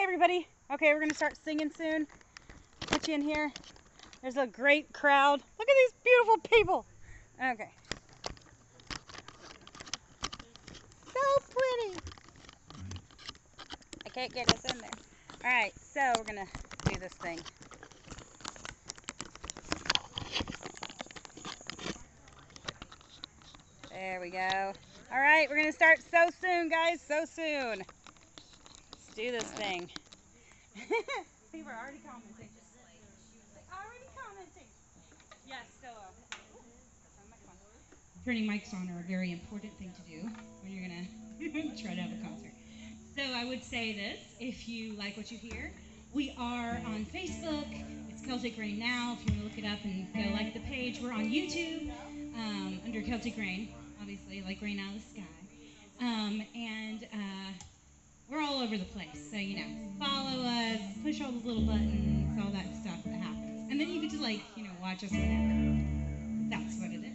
everybody. Okay, we're gonna start singing soon. Put you in here. There's a great crowd. Look at these beautiful people. Okay. So pretty. I can't get us in there. All right, so we're gonna do this thing. There we go. All right, we're gonna start so soon, guys. So soon. Let's do this thing. People are already commenting. Already commenting. Yes, so. Turning mics on are a very important thing to do when you're gonna try to have a concert. So I would say this: if you like what you hear, we are on Facebook. It's Celtic Rain Now. If you want to look it up and go like the page, we're on YouTube under Celtic Rain, obviously, like rain out of the sky. And we're all over the place. So follow us, push all the little buttons, all that stuff that happens, and then you get to watch us whenever. That's what it is.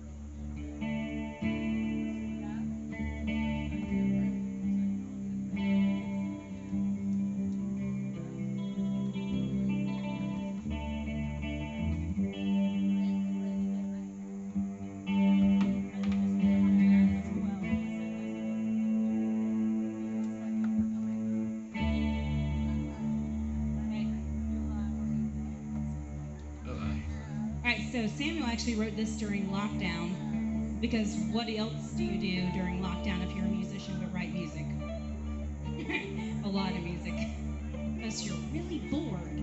So Samuel actually wrote this during lockdown, because what else do you do during lockdown if you're a musician but write music? A lot of music, because you're really bored.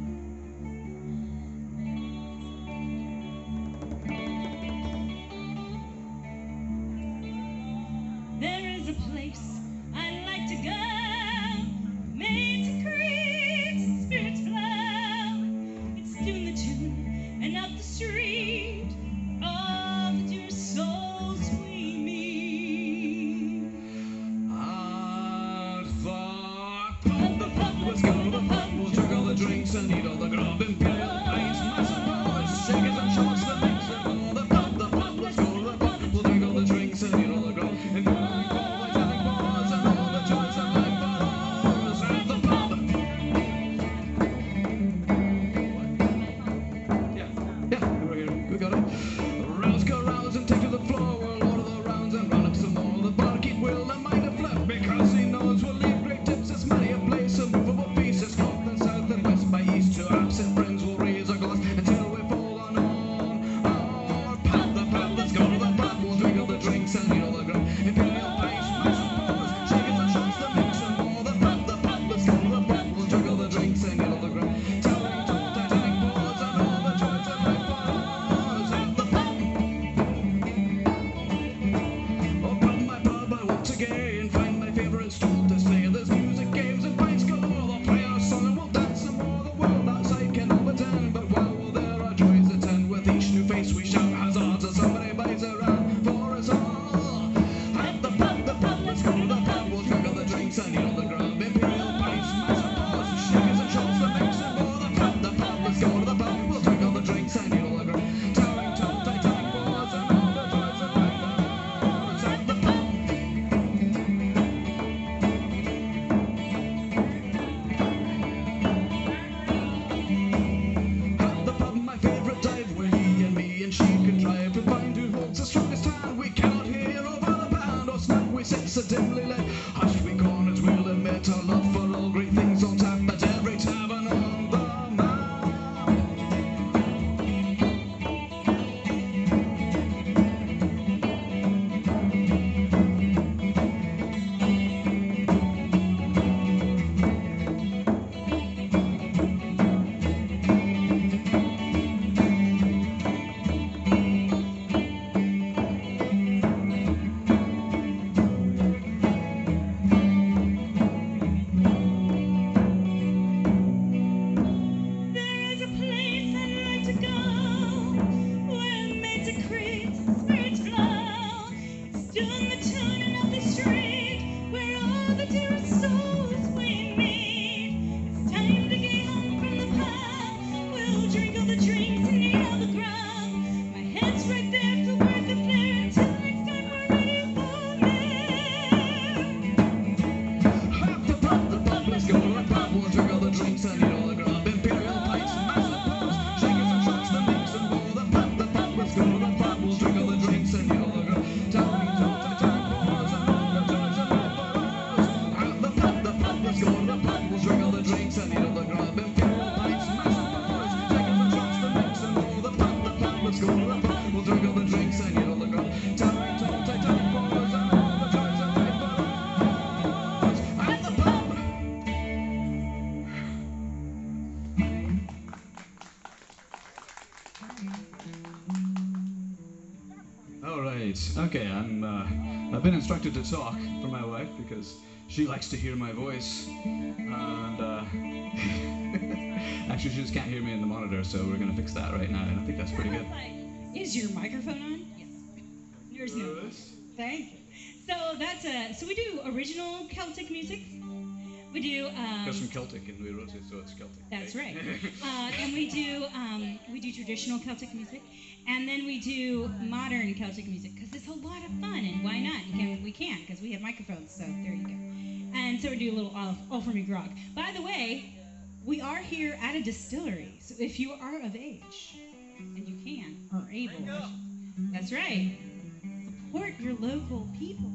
There is a place I'd like to go, made to create spirits flow. It's doing the tune and up the street. Drinks and eat all the grub and pay all the place. Massive boys, shakers and shots, the mix of all the pub, let's go to the pub. We'll drink all the drinks and eat all the grub. And we'll call the telling bars and all the joints and like bars at the pub. Yeah, we got it. Rouse, go rouse and take to the floor. We'll order the rounds and run up some more. The barkeep will not mind a flip because he knows we'll leave great tips. It's many a place, a movable piece. It's north and south and west by east to absent friends. Okay, I've been instructed to talk from my wife because she likes to hear my voice, and actually she just can't hear me in the monitor, so we're gonna fix that right now, and I think that's pretty good. Is your microphone on? Yes. Yours no. Thank you. So we do original Celtic music. We do. Because from Celtic, and we wrote it, so it's Celtic. That's right. And we do traditional Celtic music, and then we do modern Celtic music because it's a lot of fun, and why not? We can because we have microphones. So there you go. And so we do a little all for me grog. By the way, we are here at a distillery, so if you are of age and you can or are able, that's right. Support your local people.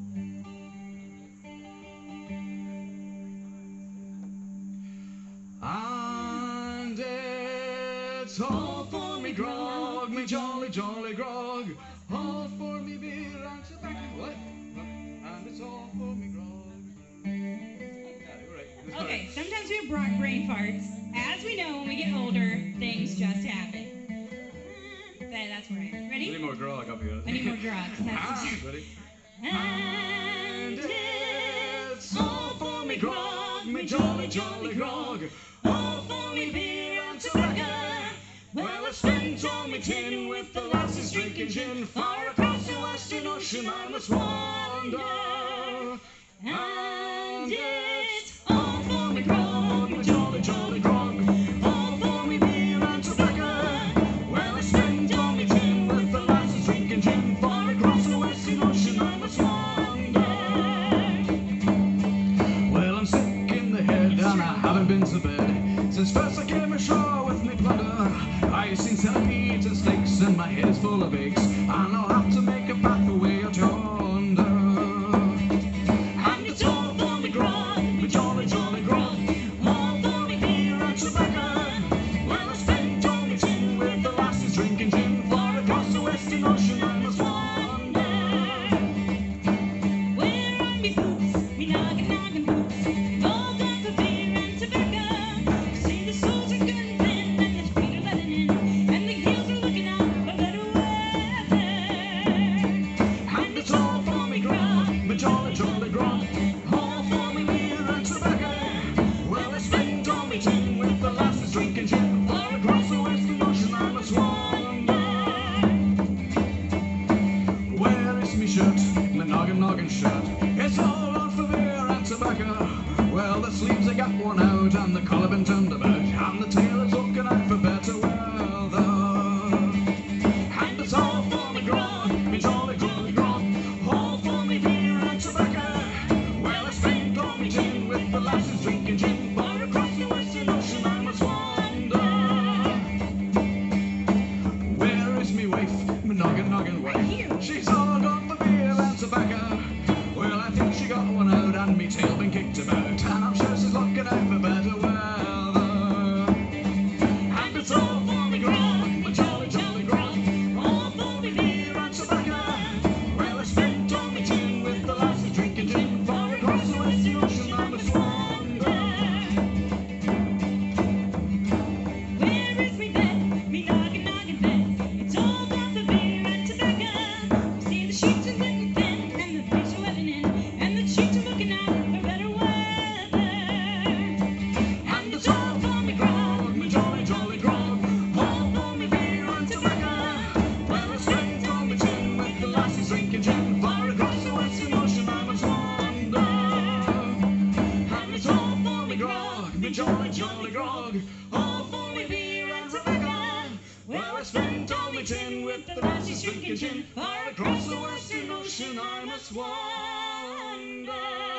And it's all for me grog, me jolly, jolly grog. All for me beer and tobacco. What? And it's all for me grog. Yeah, you're right. Okay, sometimes we have brain farts. As we know, when we get older, things just happen. That's where I am. Ready? I need more grog up here. I need more grog. Ready? And it's all for me grog, me jolly, jolly grog. All for me beer and tobacco. Well, I spent all my tin with the lasses drinking gin. Far across the western ocean I must wander. And it's all for me grog, me jolly, jolly grog. All for me beer and tobacco. Well, I spent all my tin with the lasses drinking gin. Far across the western ocean I must wander. Well, I'm sick in the head and I haven't been to bed since first I came ashore with me plunder. I've seen centipedes and snakes and my head is full of aches, and I'll have to make a pathway out yonder. And it's all for me grog, me jolly, jolly grog. All for me beer and tobacco. Well, I spent all my tin with the lasses drinking gin. Far across the western ocean I must wander. where are me boots, me noggin boots, all done for beer and tobacco. See the soles are good and thin, and the feet are letting in, and the heels are looking out for better weather. And it's all for me grog, me jolly, jolly grog. All for me beer and tobacco. Well, I spent all my tin with the lasses drinking gin. Far across the western ocean I must wander. Where is me shirt, my noggin shirt? It's all on for beer and tobacco. Well, the sleeves I got worn out and the collar been turned about, and the tailor's looking out for better weather. And it's all for me grog, me jolly, jolly grog. All for me beer and tobacco. Well, I spent all my tin with the lasses drinking gin. Far across the western ocean I must wander. Where is me wife, me noggin wife? She's all gone for beer and tobacco. Well, I think she got one out and me tail been kicked about, and I'm sure she's looking out for better weather. And it's all for me grog, me jolly, jolly grog. All for me beer and tobacco. Well, I spent all my tin with the lasses drinking gin. Far across the western ocean I must wander. Where is me bed, me noggin bed? It's all done for beer and tobacco. See the sheets are getting thin, and the feet are letting in, and the cheeks are looking out for better weather. And it's all for me grog, me jolly, jolly grog. All for me beer and tobacco. Well, I spent all my tin with the lasses drinking gin. Far across the western ocean I must wander. And it's all for me grog, me jolly, jolly grog. All for me beer and tobacco. Well, I spent all my tin with the lasses drinking gin. Far across the western ocean I must wander.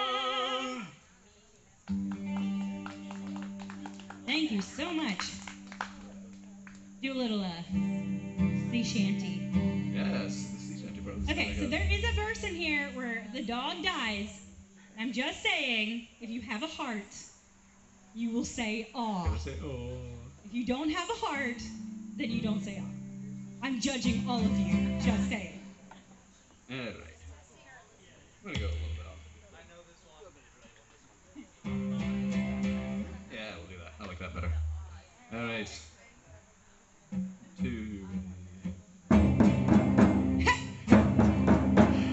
Thank you so much. Do a little sea shanty. Yes, the Sea Shanty Brothers. Okay, so there is a verse in here where the dog dies. I'm just saying, if you have a heart, you will say aw. Gotta say, oh. If you don't have a heart, then you don't say aw. I'm judging all of you, just saying. All right. I'm gonna go a little bit off. Yeah, we'll do that. I like that better. All right. 2.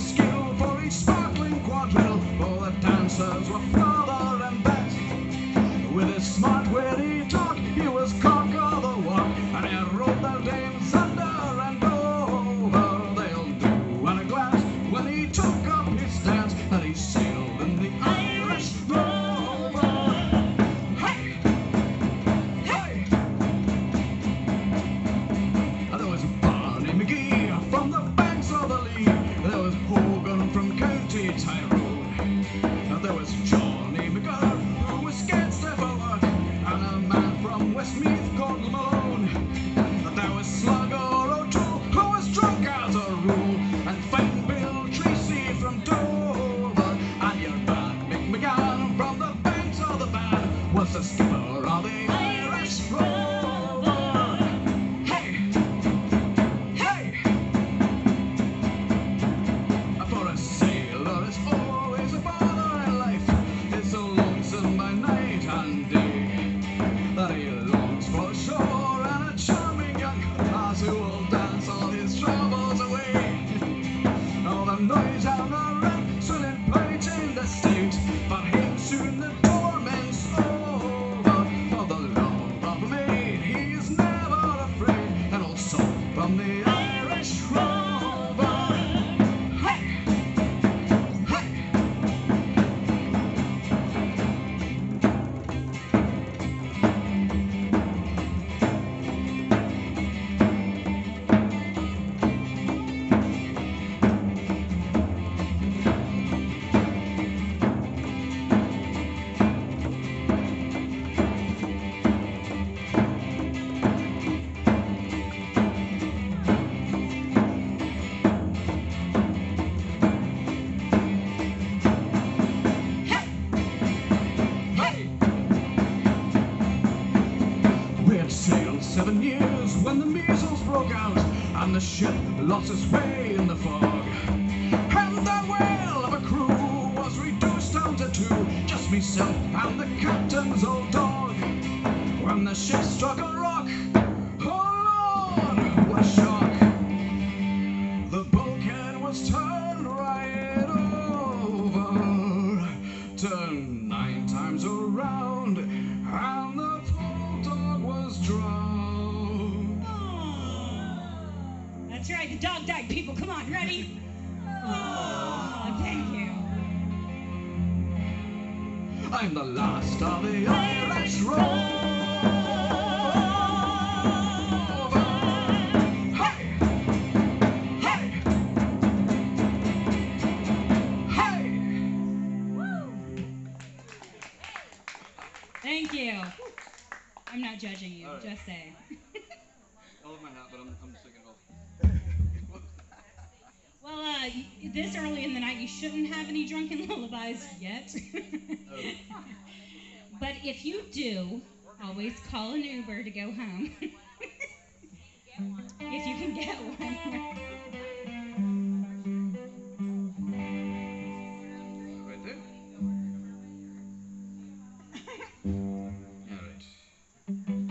skill for each sparkling quadrille, for the dancers were father and bet. With his smart witty talk, he was cock of the walk, and he rode their dames under and over. They'll do at a glance when he took up his stance that he sailed in the Irish Rover. Hey! Hey! There was Barney McGee from the banks of the Lee. There was Hogan from County Tyrone. There was Johnny McGurr, who was scared stiff of work, and a man from Westmeath called Malone. There was Slugger O'Toole, who was drunk as a rule, and Fine Bill Tracy from Dover. And your Bad Mick McGann from the banks of the Bann was the skipper of the Irish Rover. Hey! Hey! For a sailor, it's always a bother in life. It's so lonesome by night and day that he longs for shore and a charming young lass who will dance all his troubles away. All the noise and the rent soon implies in the state. For him soon the torment's over. For the love of a maid he is never afraid. An old soul from the Irish Rover. Hey! Hey! Hey! We had sailed 7 years when the measles broke out, and the ship lost its way in the fog. And the whale of a crew was reduced down to 2, just myself and the captain's old dog. When the ship struck a rock, oh Lord, what a shock! The bulkhead was turned right over, turned 9 times around, and the poor dog was drowned. That's right, the dog died, people. Come on, ready? Oh, thank you. I'm the last of the Irish Rover. Hey! Hey! Hey! Thank you. I'm not judging you, All right. just saying. I love my hat, but I'm sick of it. Well, this early in the night, you shouldn't have any drunken lullabies yet. But if you do, always call an Uber to go home. If you can get one. Right there? All right.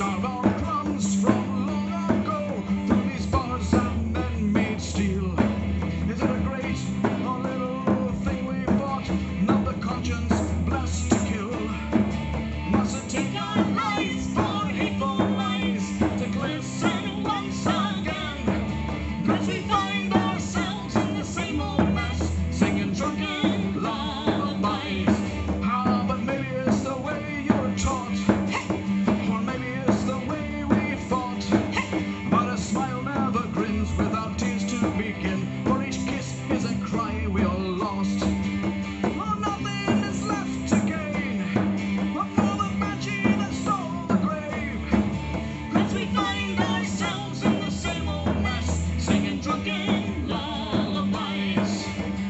Starbound crumbs from long ago through these bars and men made steel. Is it a great or little thing we fought? Not the conscience blessed to kill. Must it take our lives for hateful lies to glisten once again? 'Cause we find ourselves in the same old mess, singing drunken lullabies. Ah, but maybe it's the way you're taught, or maybe it's the way we fought. But a smile never grins without tears to begin, for each kiss is a cry we all lost. Oh, nothing is left to gain but for the banshee that stole the grave. 'Cause we find ourselves in the same old mess, singing drunken lullabies.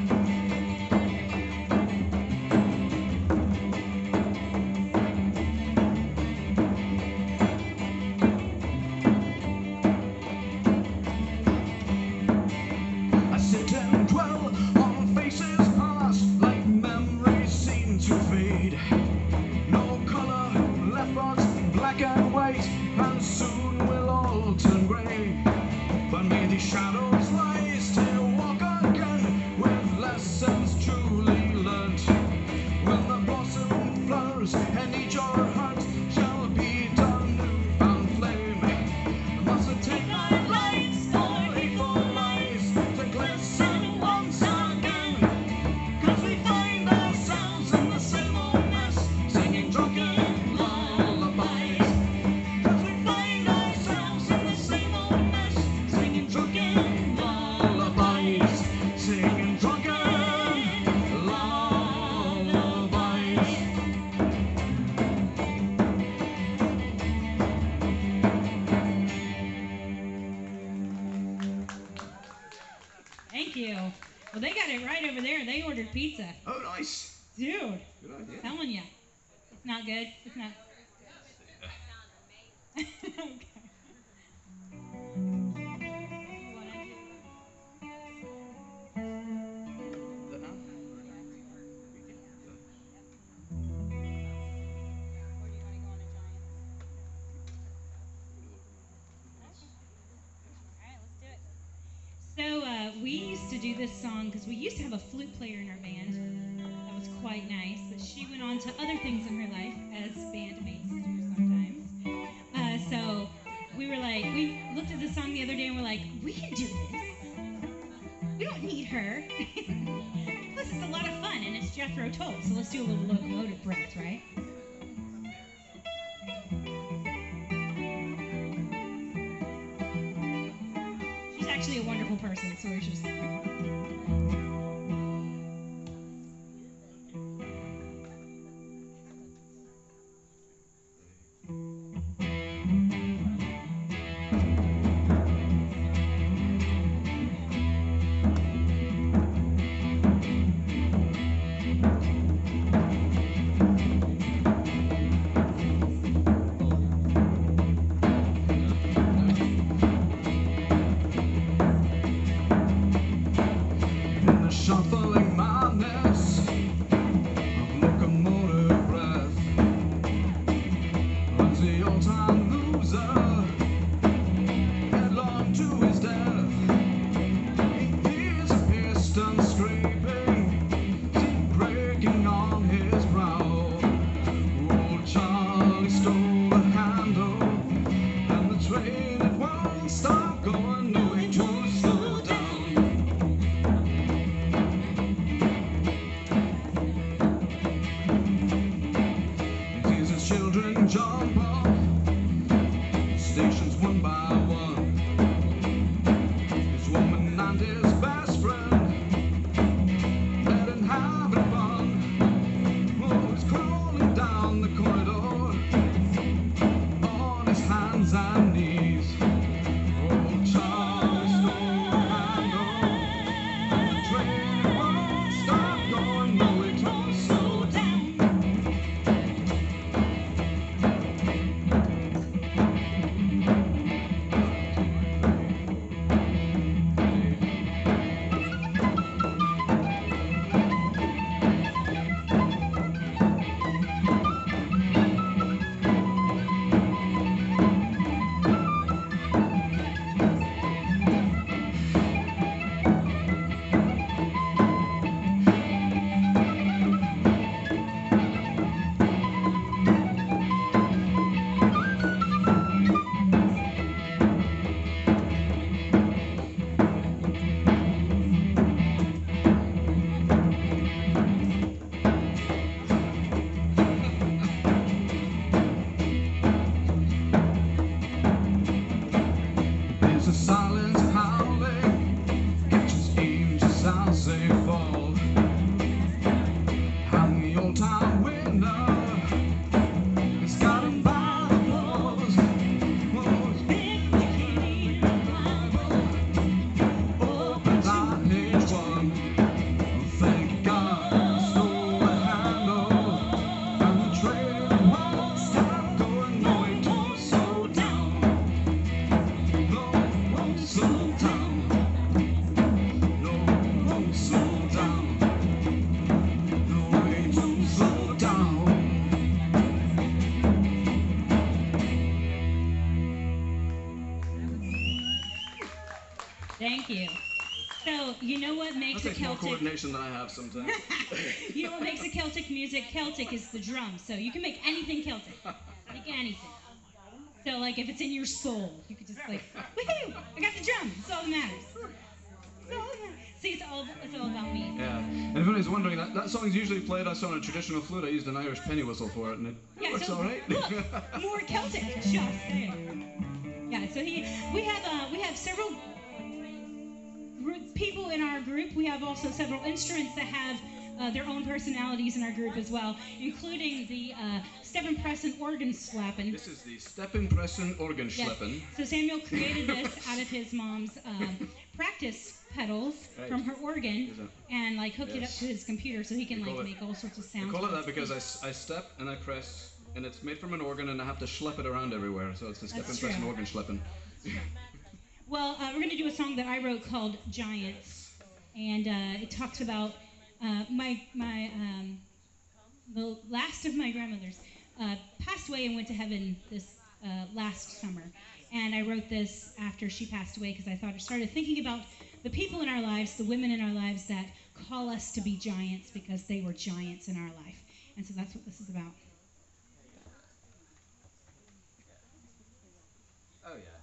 I sit and dwell on faces past, like memories seem to fade. No color left but black and white, and soon we'll all turn grey. But may these shadows rise to walk again with lessons truly learnt. When the blossom flowers and each our heart shall be done newfound flame. Must it take our lives for hateful lies to glisten once again? 'Cause we find ourselves in the same old mess, singing drunken lullabies. 'Cause we find ourselves in the same old mess, singing drunken lullabies, singing drunken lullabies. Thank you. Well, they got it right over there. They ordered pizza. Oh, nice. Dude, Good idea. telling you. It's not good. It's not. Okay. Is that now? So we used to do this song because we used to have a flute player in our band. That was quite nice. But she went on to other things in her life, as bandmates do sometimes. So we were like, we looked at the song the other day and we're like, we can do this. We don't need her. Plus, it's a lot of fun and it's Jethro Tull. So let's do a little locomotive breath, right? She's actually a wonderful person, so we're just. In the shuffling madness of locomotive breath runs the old-time loser headlong to his death. He hears a piston scraping, teeth breaking on his brow. Old Charlie stole the handle, and the train it won't stop going, no way to slow down. Sees his children jump off stations one by one. His woman and his best friend letting having fun. Oh, he's crawling down the corridor on his hands and knees. Old Charlie stole the handle, and the train won't stop going, no way to slow down. to silence howling, catches angels as they fall. Hang the old time window, it's got 'em by the balls. Open that H1, thank God, stole the handle, and the train won't stop going, no, it won't slow down. No, it won't slow down. No, it won't slow down. No, it won't slow down. Thank you. So, you know what makes That a takes more Celtic... coordination than I have sometimes. You know what makes a Celtic music? Celtic is the drum. So you can make anything Celtic. Make anything. So, like, if it's in your soul, you could just, like, woohoo! I got the drum. That's all that matters. That's all that matters. See, it's all about me. Yeah. And if anybody's wondering, that song is usually played on a traditional flute. I used an Irish penny whistle for it, and it works so all right. look, more Celtic. Just saying. Yeah. So we have several people in our group. We have also several instruments that have their own personalities in our group as well, including the Stephen Presson organ slapping. This is the Stepin Presson organ Yes. schleppen. So Samuel created this out of his mom's practice pedals Right. from her organ, Is it? and like hooked it up Yes. to his computer so he can We like call it- make all sorts of I sounds. call it that because I step and I press, and it's made from an organ, and I have to schlep it around everywhere. So it's the Stepin That's Presson true. organ schleppen. Well, we're going to do a song that I wrote called Giants, and it talks about the last of my grandmothers passed away and went to heaven this last summer. And I wrote this after she passed away because I started thinking about the people in our lives, the women in our lives that call us to be giants because they were giants in our life. And so that's what this is about. Oh yeah.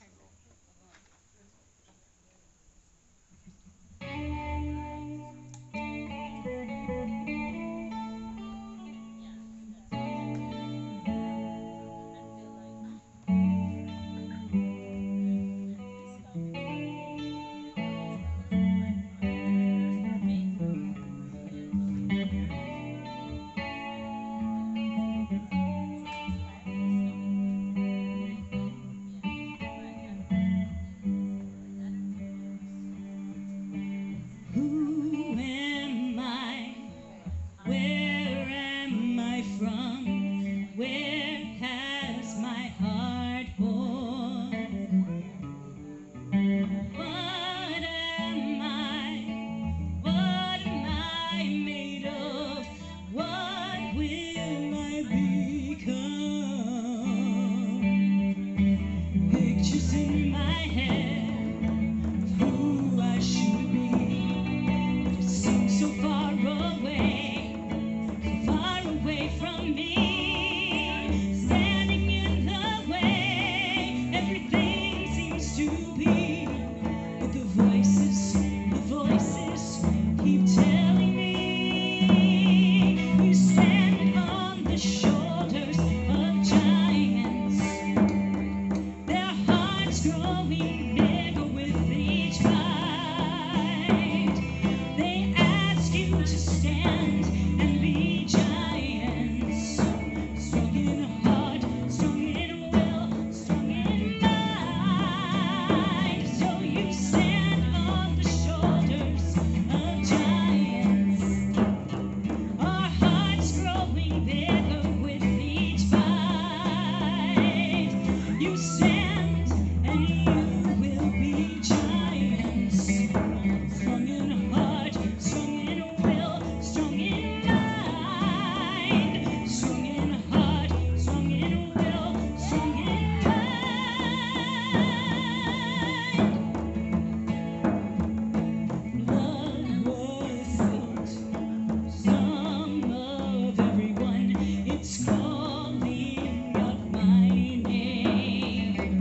Who am I? Where am I from? Where has my heart born? What am I? What am I made of? What will I become? Pictures in my head of who I should be. But it seems so far away from me. Standing in the way, everything seems to be. But the voices keep telling me we stand on the shoulders of giants. Their hearts growing bigger with each fight. They ask you to stand and be giants. Strong in heart, strong in will, strong in mind. So you stand on the shoulders of giants. Our hearts growing bigger with each fight. You stand and you will be giants. Strong in heart, strong in will, strong in mind. Strong in heart, strong in will, strong in mind. Blood was spilled. Some of everyone, it's calling out my name.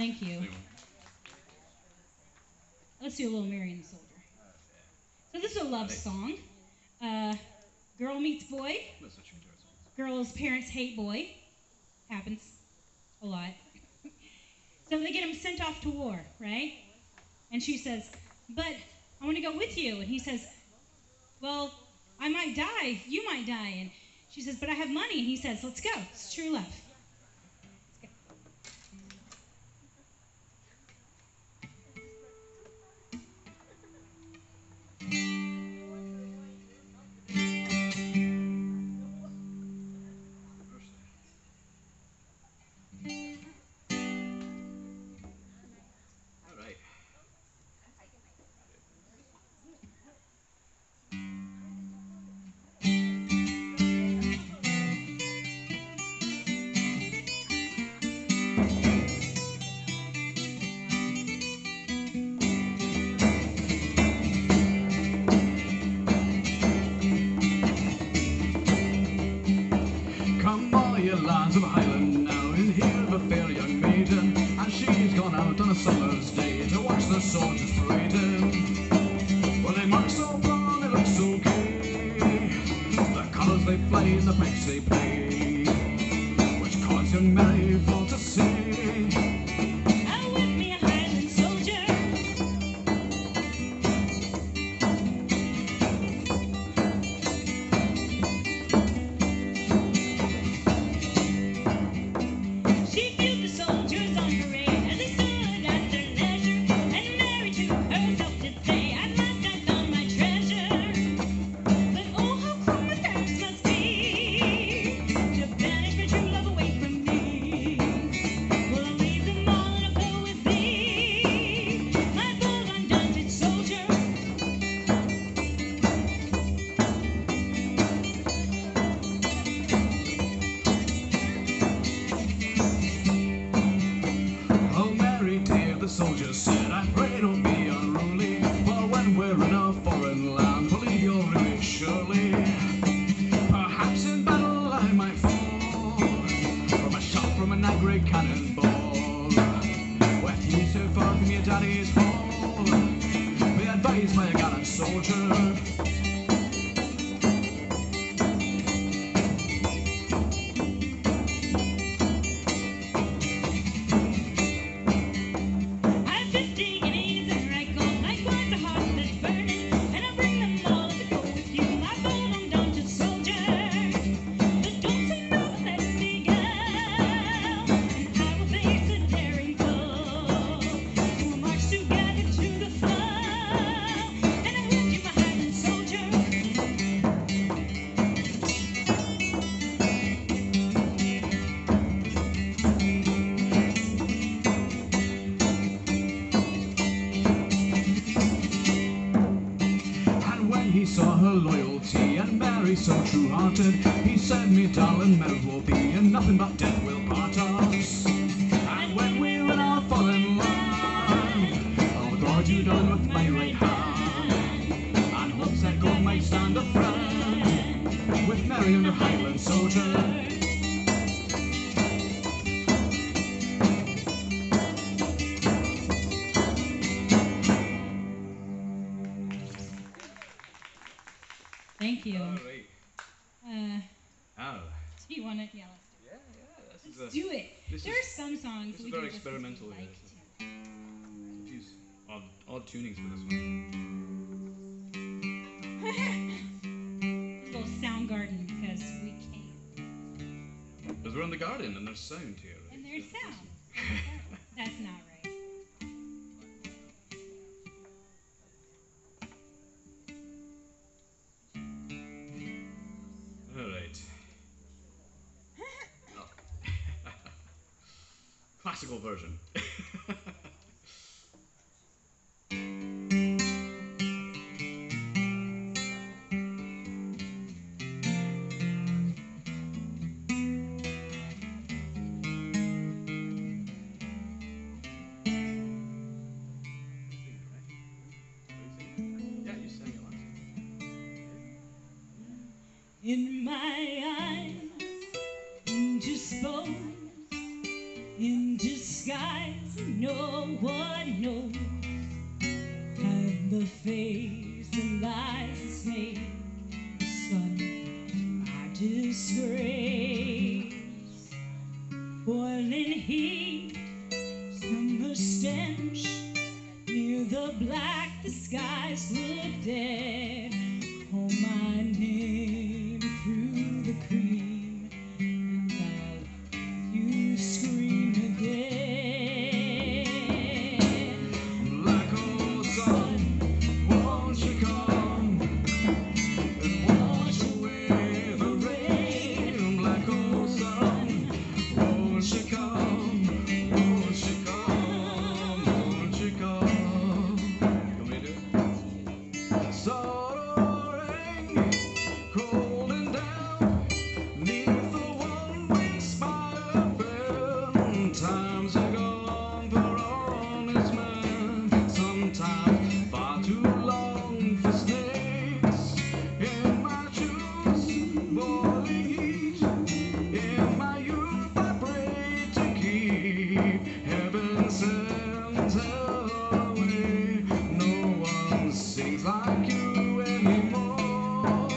thank you. Anyway. Let's do a little Marion the Soldier. So this is a love song. Girl meets boy. That's such a good song. Girl's parents hate boy. Happens a lot. So they get him sent off to war, right? And she says, but I want to go with you. And he says, well, I might die. You might die. And she says, but I have money. And he says, let's go. It's true love. Let's go. All right. Come all ye lads of Highland now, in here of a fair young maiden, and she's gone out on a summer's day to watch the soldiers parading. Well, they march so broad, they look so gay, the colours they fly and the pipes they play, which cause young Mary fall to say, Out with me a Highland soldier. She viewed the soldiers on parade as they stood at their leisure, and Mary to herself did say, at last I found my treasure. But oh, how cruel my parents must be, to banish my true love away from me. Will I leave them all and I'll go with thee, my bold undaunted soldier. Oh, Mary dear, the soldier said, I pray don't be unruly, for when we're in a foreign land, believe you'll really surely. Perhaps in battle I might fall, from a shot from an angry cannonball. With you so far from your daddy's hall, be advised by a gallant soldier. I have 50 guineas and right gold, likewise a heart that's burning, and I'll bring them all to go with you, my bold undaunted soldier. But don't say no, let me go, and I will face a daring foe. We'll march together to the flow, and I will you my Highland soldier. And when he saw her loyalty and Mary so true-hearted, he said, me darling, marriage will be, and nothing but death will part us. And when we're in our foreign land, I'll guard you down with my right hand, and hopes that God might stand a friend with Mary and her Highland soldier. Thank you. All right. Oh. Do you want to? Yeah, Yeah, this is let's do it. this There is- are some songs this is we very do just 'cause we experimental, like yes. to. Use odd tunings for this one. Little Soundgarden because we can. Because we're in the garden and there's sound here. Right? And there's Yeah, sound. That's not right. All right. Oh. Classical version. Yeah, you sang it last time. In my eyes, indisposed, in disguise, no one knows and the face that lies the snake, son, my disgrace. Boiling heat, summer stench, near the black, the skies look dead. Call my name through the cream, and I'll you scream again. Black old sun, won't you come and wash away the rain? Black old sun, won't you come? Won't you come? Won't you come? Come here, dude. Soaring, cold and damp, 'neath the one-winged spire fell. Times are gone for honest men, sometimes far too long for snakes. In my juice, boiling heat, in my youth I prayed to keep heaven sends hell away. No one sings like you anymore.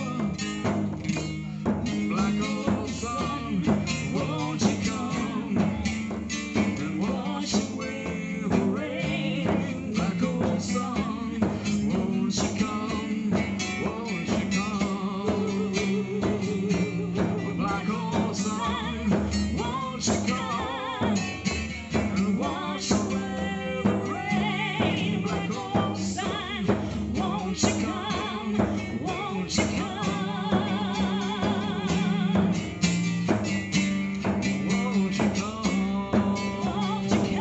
Black old sun, won't you come and wash away the rain? Black old sun, won't you come? Won't you come? Black old sun, won't you come and wash away the rain? Black old sun, won't you come? Won't you come? Won't you come? Won't you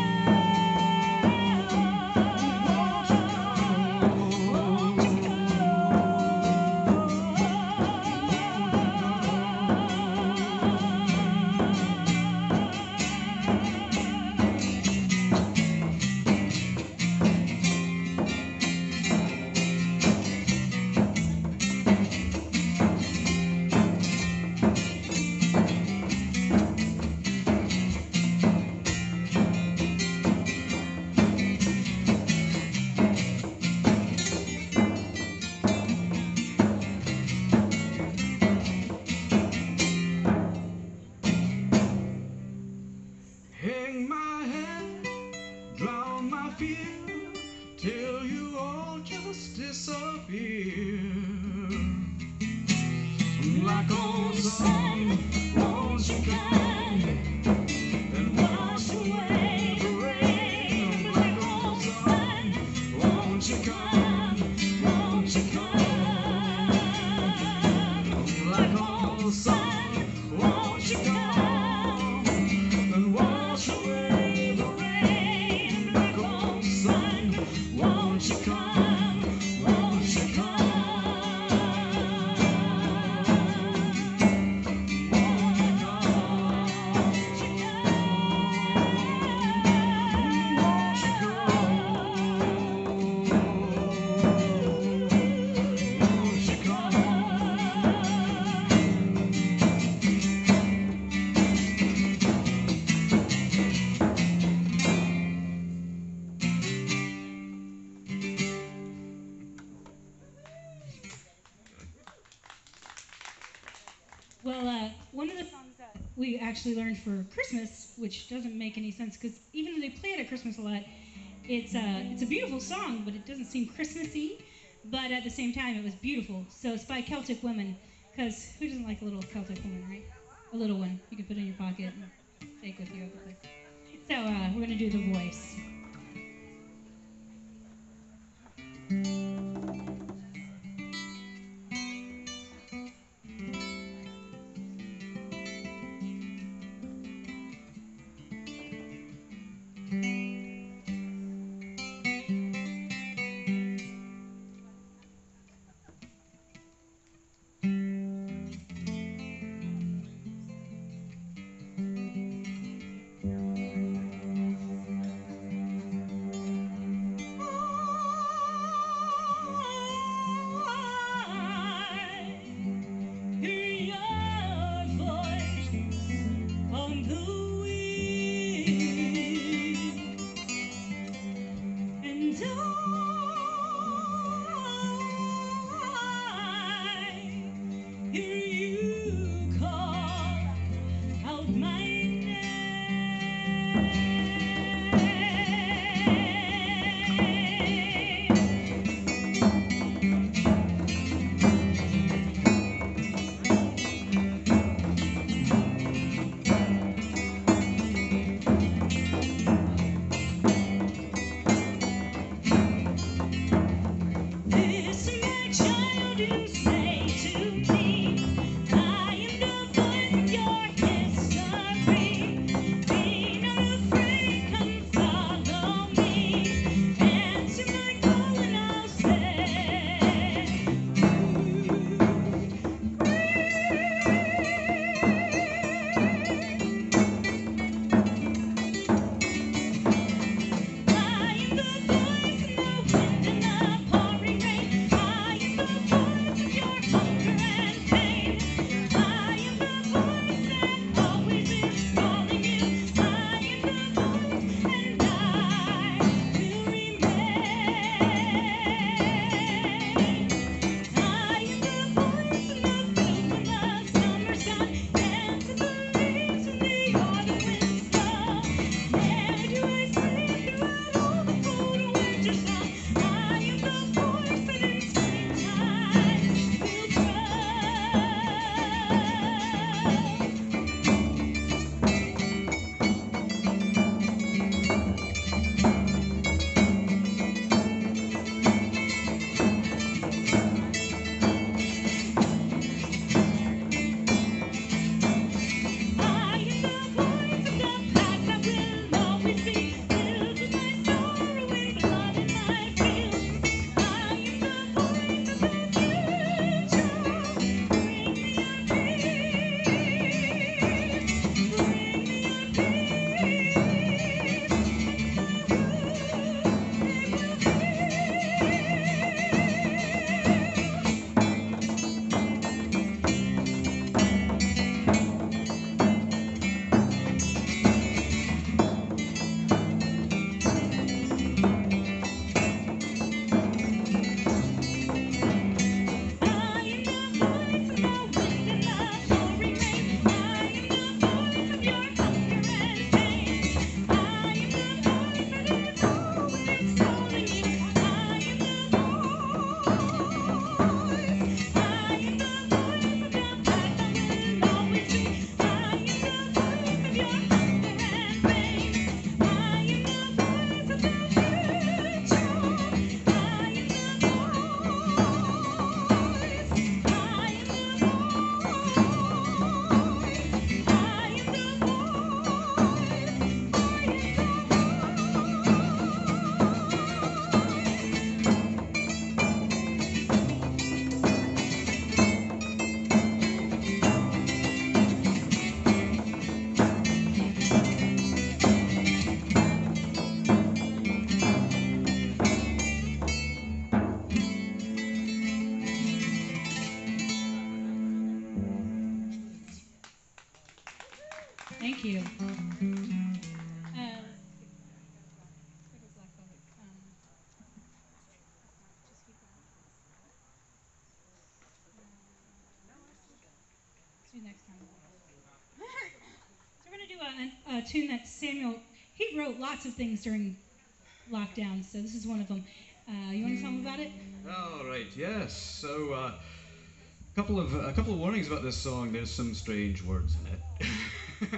hang my head, drown my fear, till you all just disappear. Black old sun, won't you come and wash away the rain? Black old sun, won't you come? Won't you come? Black old sun, won't you come and wash away the rain? Black old sun, won't you come? Won't you come? Well, one of the songs that we actually learned for Christmas, which doesn't make any sense because even though they play it at Christmas a lot, it's a beautiful song, but it doesn't seem Christmassy. But at the same time, it was beautiful. So it's by Celtic Women, because who doesn't like a little Celtic woman, right? A little one you can put in your pocket and take with you every place. So we're gonna do the voice. Thank you. Next time. So we're going to do a tune that Samuel, he wrote lots of things during lockdown, so this is one of them. You want to tell me about it? All right, yes. So a couple of warnings about this song. There's some strange words in it.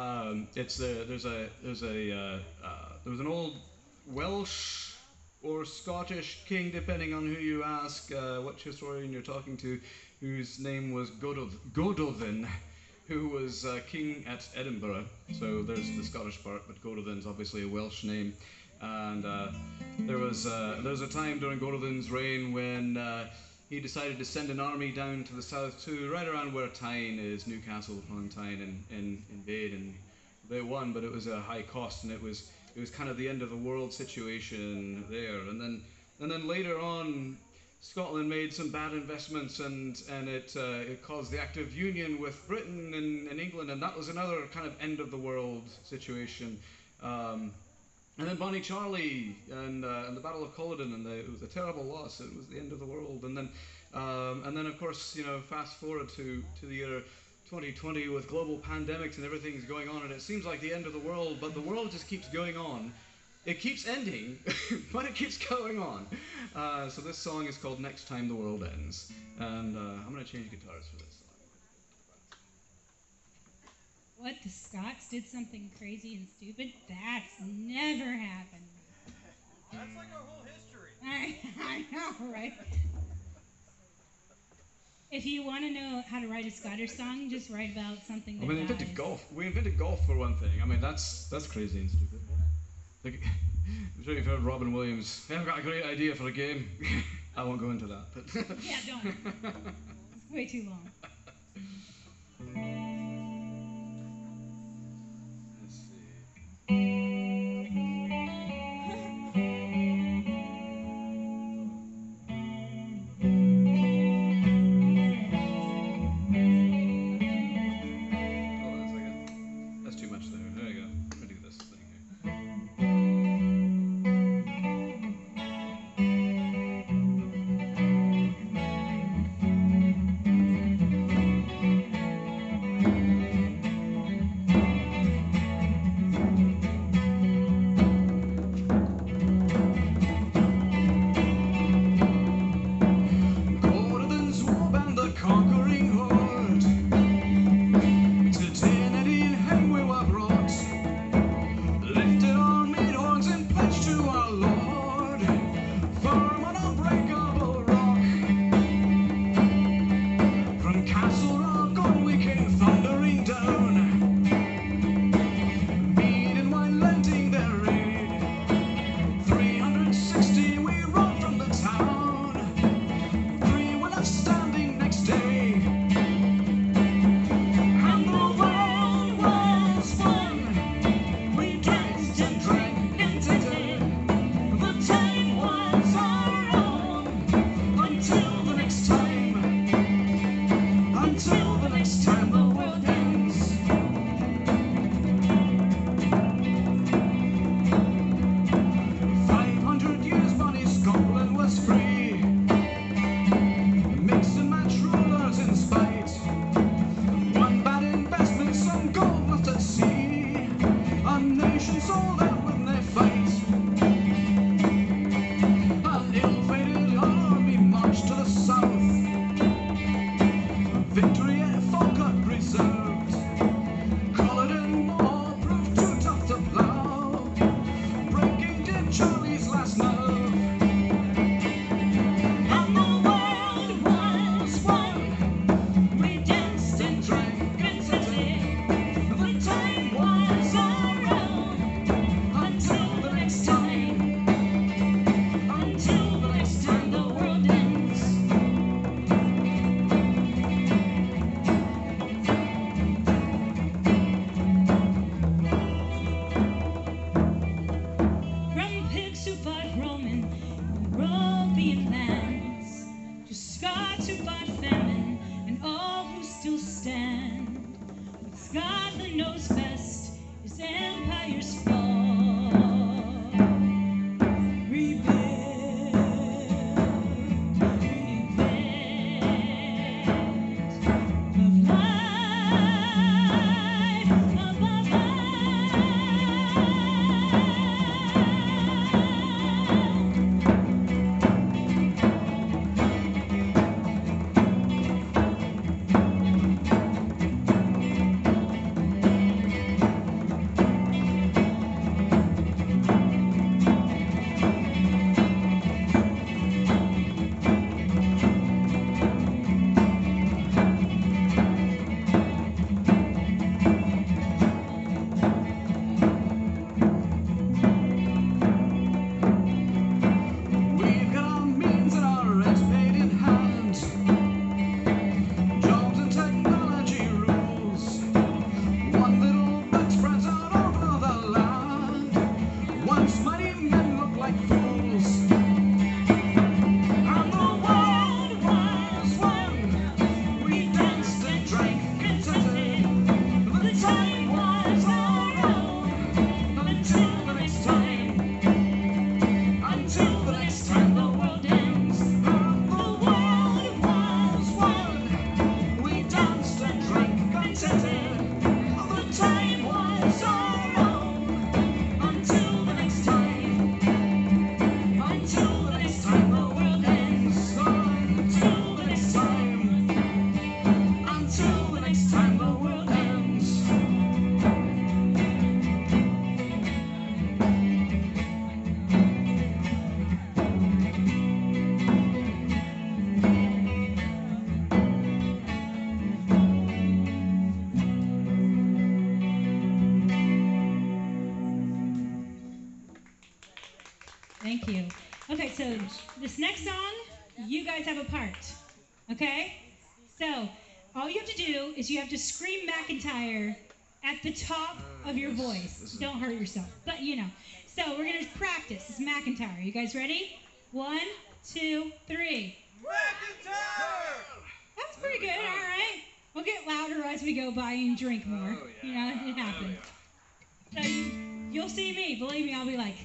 There was an old Welsh or Scottish king, depending on who you ask, what historian you're talking to, whose name was Godolphin, who was king at Edinburgh. So there's the Scottish part, but Godolphin's obviously a Welsh name. And there was a time during Godolphin's reign when he decided to send an army down to the south to right around where Tyne is, Newcastle upon Tyne, and invade, and they won, but it was a high cost, and it was kind of the end of the world situation there. And then later on, Scotland made some bad investments, and it caused the Act of Union with Britain and England, and that was another kind of end of the world situation. And then Bonnie Charlie and the Battle of Culloden, and it was a terrible loss. It was the end of the world. And then of course, you know, fast forward to the year 2020 with global pandemics and everything's going on, and it seems like the end of the world, but the world just keeps going on. It keeps ending, but it keeps going on. So this song is called Next Time the World Ends, and I'm going to change guitars for this song. What, the Scots did something crazy and stupid? That's never happened. That's like our whole history. I know, right? If you want to know how to write a Scottish song, just write about something that I mean, dies. we invented golf for one thing. I mean, that's crazy and stupid. Like, I'm sure you've heard Robin Williams. Hey, I've got a great idea for a game. I won't go into that, but Yeah, don't. It's way too long. let's see. Hold on a second. That's too much there. There you go. Let me do this thing here. Gordon Swoop and the conquering horde. To Trinity and him we were brought. Lifted our meat horns and pledged to our Lord. Firm on unbreakable rock. From Castle Rock on we came thundering down. Mead and wine lending their aid. 360 we rode from the town. Free will have standing next day. And the world was won. We danced and drank and dated. The time was our own. Until the next time. Until the next time the world ends. 500 years Bonnie Scotland was free. Mix and match rulers in spite. One bad investment, some gold left at sea. A nation sold out when they fight. An ill-fated army marched to the south. Victory at Falkirk preserved. Culloden Moor proved too tough to plough. Breaking dear Charlie's last nerve. And the world was won. We danced and drank and dated. The time was our own. Until the next time. Until the next time the world ends. From pigs who fought Rome Thank you. Okay, so this next song, you guys have a part. Okay? So all you have to do is you have to scream McIntyre at the top of your voice. Don't hurt yourself, but you know. So we're gonna practice. It's McIntyre. You guys ready? 1, 2, 3. McIntyre! That's pretty good. All right. We'll get louder as we go by and drink more. You know, it happens. So you'll see me. Believe me, I'll be like.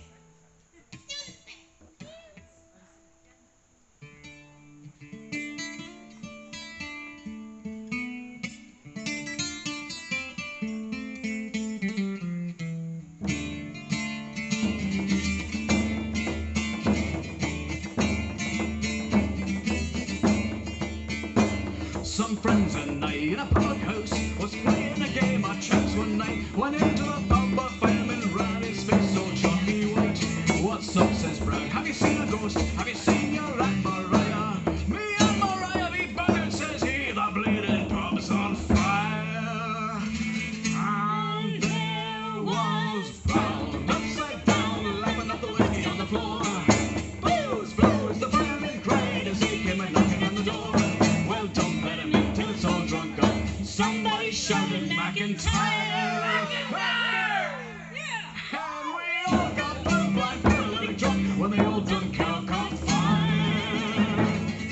Some friends and I in a park house was playing a game of chance one night. Went into the pub, a fireman ran his face so chalky white. What's up, says Brown? Have you seen a ghost? Have you seen your Aunt Mariah? Me and Mariah be buggered, says he. The bleeding pub's on fire. And there was Brown upside down, lapping up the whiskey on the floor. Booze, booze, the fireman cried as he came a knocking on the door. Well, don't let him in till it's all drunk up. Somebody shouted McIntyre! McIntyre! Yeah! And we all got blue blind, paralytic drunk when the old drunk cow caught fire.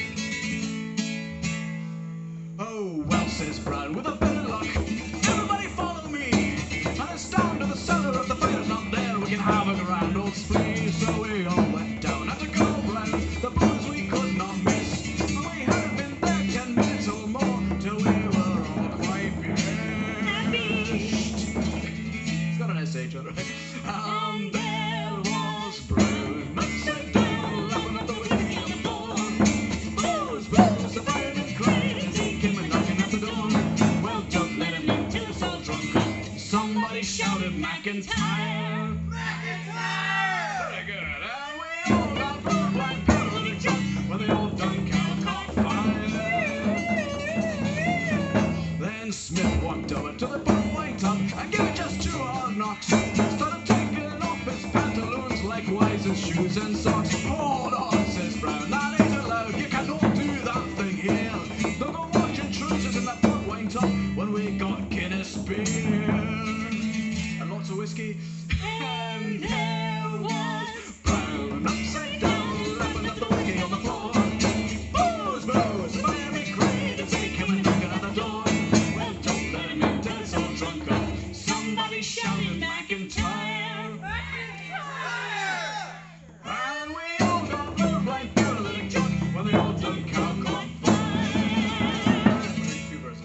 Oh, well, says Brown, with a bit of luck, everybody follow me. And it's down to the cellar. If the fire's not there, we can have a grand old spree. So we all went down and to go round the booze we could not miss. And we had been there 10 minutes or more till we were all quite finished. It's got an SH on it, right? And there was Brown upside down, lapping up the whiskey on the floor. Booze, booze, the fireman cried as he came a knocking at the door. Well, don't let him in till it's all drunk up. Somebody shouted McIntyre! McIntyre! Very good. And we all got blue blind, paralytic drunk when the old dun cow caught fire. Then Smith walked over to the pub white tub and gave it just 2 hard knocks. Started taking off his pantaloons, likewise his shoes and socks. Hold on, says Brown, that ain't allowed. You cannot do that thing here. Don't go watching trousers in that pub wine tub when we got Guinness beer and lots of whiskey. And there was Brown upside down, lapping up the whiskey on the floor. Booze, booze, the fireman cried as he came a knocking at the door. Well, don't let him in till it's all drunk up. Somebody shouted McIntyre! McIntyre! And we all got blue blind, paralytic drunk when the old dun cow caught fire. 2 verses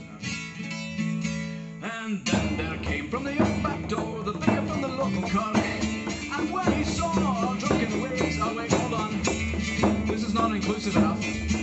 now. And then there came from the old back door the vicar from the local cock. And when he saw our drunken ways, oh wait, hold on, this is not inclusive enough.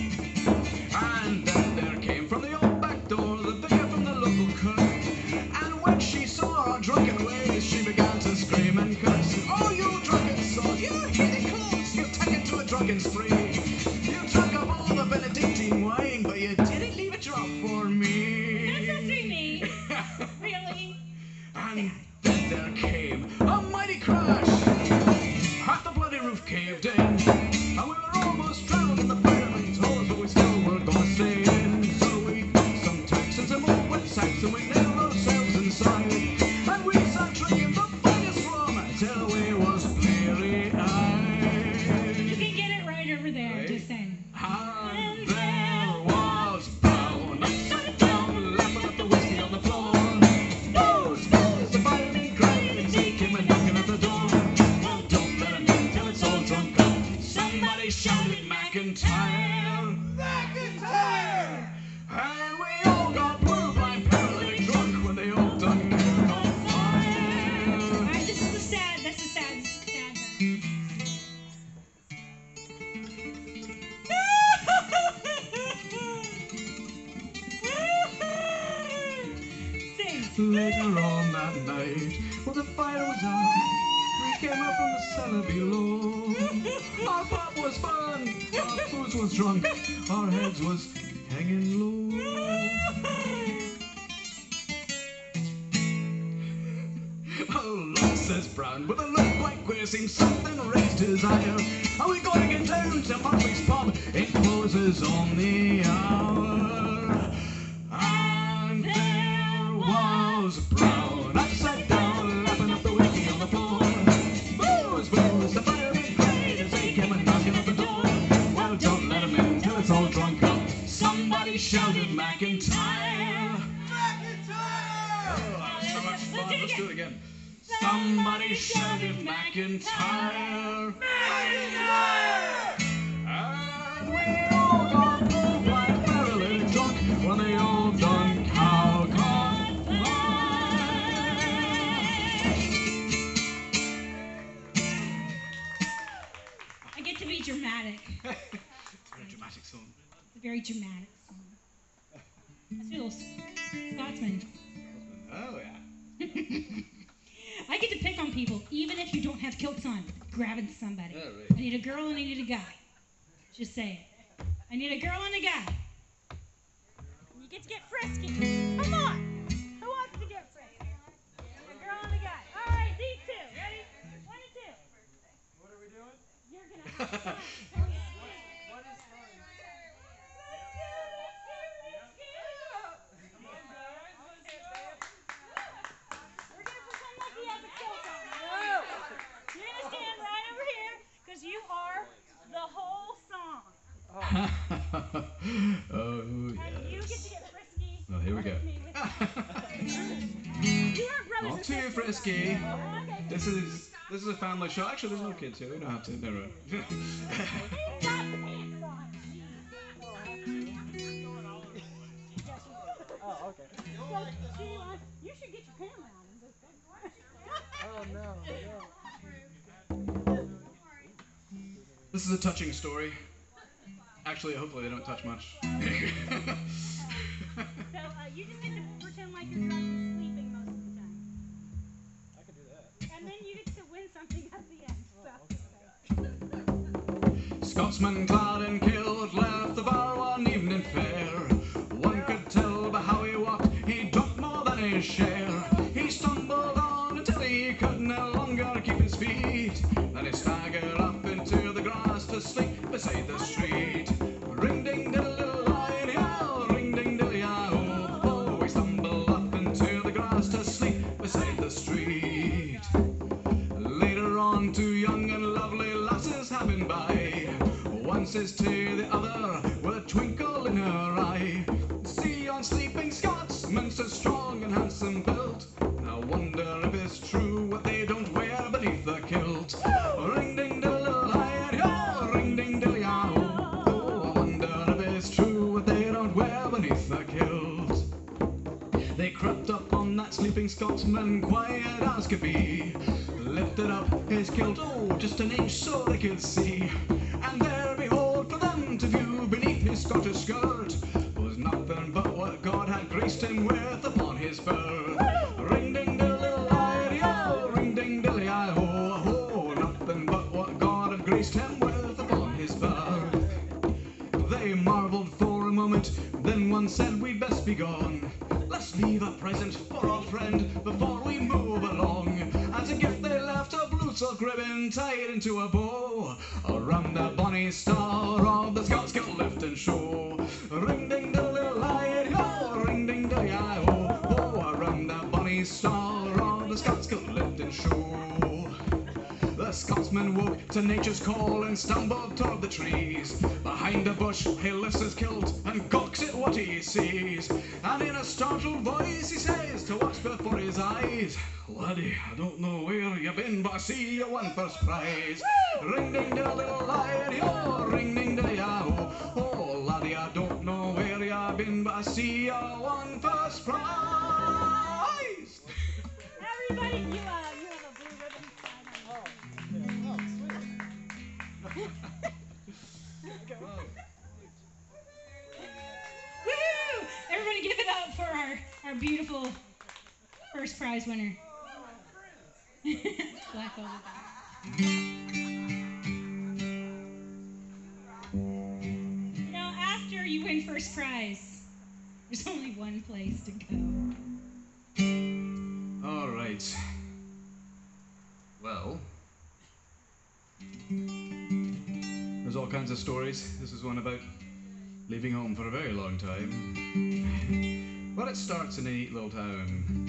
And then there came from the old back door the vicar from the local cook. And when she saw our drunken ways, she began to scream and curse. Oh, you drunken sod, you heathen clothes, you've taken to a drunken spree. You drank up all the Benedictine wine, but you didn't leave a drop for me. That's not me. Really? And then there came a mighty crash. Half the bloody roof caved in, and we were almost drowned in the fireman's hose, but we still were gonna stay in. So we got some tacks and some old wet sacks, and we nailed ourselves inside. And we sat drinking the finest rum till we was bleary-eyed. You can get it right over there. Right. Just saying. And there was Brown upside down, lapping up the whiskey on the floor. Booze, booze, the fireman cried as he came a knocking at the door. Well, don't let him in till it's all drunk up. Somebody shouted McIntyre! McIntyre! And we all got blue blind, paralytic drunk when they all done caught All fire. right, this is the sad. That's the sad. Sing. Later on that night, when the fire was out, we came up from the cellar below. Our pub was fun, our booze was drunk, our heads was hanging low. Oh, Lord, says Brown. frowned with a look quite queer, seemed something raised his ire. Are we going to get down to Murphy's pub? It closes on the hour. And there was Brown upside down, lapping up the whiskey on the floor. Booze, booze, the fire is great as they came and knocking at the door. Well, don't let him in till it's all drunk up. Somebody shouted McIntyre. Oh, so much fun. Let's do it again. Somebody shouted McIntyre. McIntyre! And we all got moved like merrily drunk when they all done cow caught I get to be dramatic. It's a very dramatic song. It's a very dramatic song. That's a little Scotsman. Oh, yeah. I get to pick on people, even if you don't have kilts on. Grabbing somebody. Oh, really? I need a girl and I need a guy. Just say it. I need a girl and a guy. You get to get frisky. Come on. Who wants to get frisky? A girl and a guy. All right, these two. Ready? 1 and 2. What are we doing? You're going to have fun. What is fun? Come on, guys. Let's go. We're going to pretend like he has a kilt on. You're going to stand right over here because you are the whole song. Oh, And you get yes. to get frisky. Well, here we go. with me with You are brothers Not and too sisters. frisky. Okay. This is a family show. Actually, there's no kids here. We don't have to. No, no. He's got pants on. Oh, okay. Sheila, you should get your camera out and just Oh, no. This is a touching story. Actually, hopefully they don't touch much. So you just get to pretend like you're drunk and sleeping most of the time. I can do that. And then you get to win something at the end. So. Scotsman clad in kilt left the bar one evening fair. One could tell by how he walked, he drunk more than his share. He stumbled on until he could no longer keep his feet. Then he staggered up into the grass to sleep beside the street. Ring ding diddle lie, ring ding diddle oh, oh. He stumbled up into the grass to sleep beside the street. Later on, two young and lovely lasses happened by. One says to the other with a twinkle in her eye, "See yon sleeping Scotsman so strong and handsome built. Now wonder if it's true what they don't wear beneath the kilt." Ring ding diddle oh, ring ding diddle oh, oh. I wonder if it's true what they don't wear beneath the kilt. They crept up on that sleeping Scotsman, quiet as could be, lifted up his kilt, oh, just an inch so they could see. And there, behold, for them to view beneath his Scottish skirt was nothing but what God had graced him with upon his birth. Ring ding diddle oh, ring ding diddle oh, oh. Nothing but what God had graced him with upon his birth. They marveled for a moment, then one said we'd best be gone. Let's leave a present for our friend before we move along. As a gift they left a blue silk ribbon tied into a bow around the bonny star of the Scots Kilt lift and show. Ring ding diddle oh, ring ding diddle oh, oh. Around the bonny star of the Scots Kilt lift and show. The Scotsman woke to nature's call and stumbled toward the trees. Behind a bush he lifts his kilt and gawks at what he sees. And in a startled voice he says to what's before his eyes, "Laddie, I don't know where you've been, but I see you won first prize." Ring ding diddle oh, ring ding diddle oh, oh. Laddie, I don't know where you've been, but I see you won first prize. Everybody, you have a blue ribbon. Oh, yeah. Oh, sweet. Woo! Everybody give it up for our beautiful first prize winner. Black Velvet. You know, after you win first prize, there's only one place to go. All right. There's all kinds of stories. This is one about leaving home for a very long time. Well, it starts in a neat little town.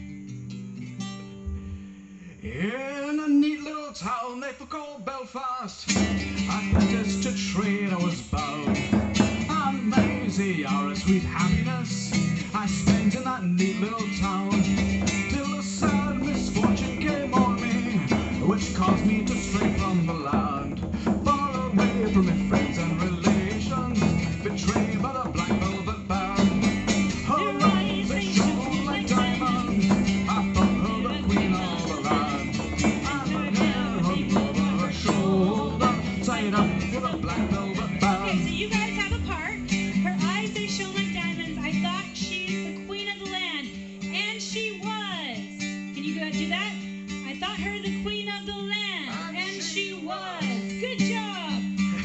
In a neat little town they called Belfast, apprenticed to trade I was bound. And many's the hour of sweet happiness I spent in that neat little town, till a sad misfortune came on me, which caused me to stray from the land, far away from my friends and relations, betrayed by the black velvet band. Her eyes, they shone like diamonds, I thought her the queen of the land, and her hair hung over her shoulder, tied up with a black velvet band. Okay, so you guys have a part. Her eyes, they shone like diamonds. I thought she's the queen of the land. And she was. Can you go do that? I thought her the queen of the land. And she was. Good job.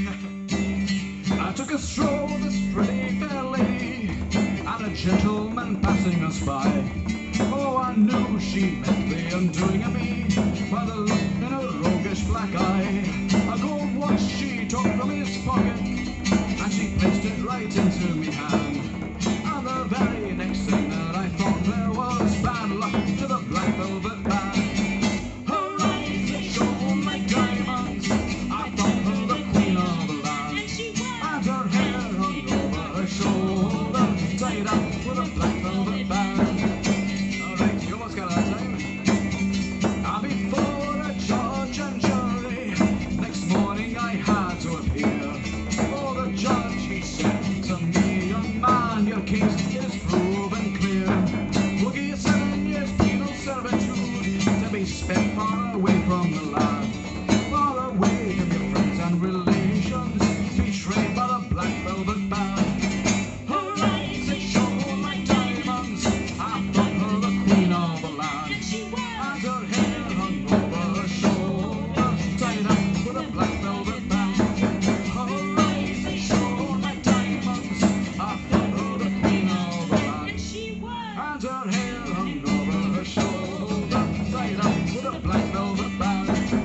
I took a stroll with this pretty fair lady, and a gentleman passing us by. Oh, I knew she meant the undoing of me, by the look in her roguish black eye. A gold watch she took from his pocket, and she placed it right into me hand. And the very next thing that I thought there was bad luck to the black velvet band. Her eyes, they shone like diamonds, I thought her the queen of the land. And she was. And her hair hung over her shoulder, tied up with a black velvet band. Alright, you almost got that time. And before a judge and jury, next morning I had to appear. For the judge, he said to me, young man, your case is proven clear. We'll give you 7 years penal servitude to be spent far away from the land, far away from your friends and relations, betrayed by the black velvet band. Her eyes, they shone like diamonds, I thought her the queen of the land. And she was. And her hair hung over her shoulder, tied up with a black velvet band. Her eyes, they shone like diamonds, I thought her the queen of the land. And she was. And her hair hung over her shoulder, tied up with a black velvet band.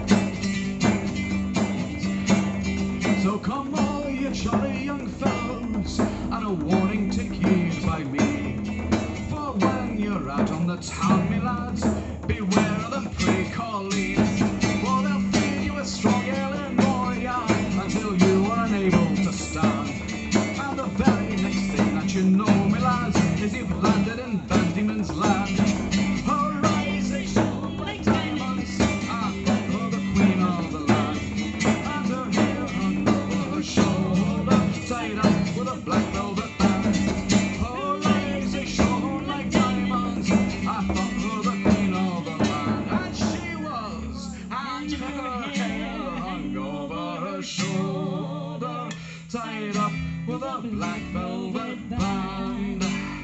So come all you jolly young fellows, and a warning take heed by me. For when you're out on the town, me lads, beware of them prey colleagues. For they'll feed you with strong ale and more yarn, until you are unable to stand. And the very next thing that you know, me lads, is you've landed in Van Diemen's land. Her eyes, they shone like diamonds, I thought her the queen of the land. And her hair hung over her shoulder, tied up with a black velvet band. Her eyes, they shone like diamonds, I thought her the queen of the land. And she was, and her hair hung over her shoulder, tied up with a black velvet band.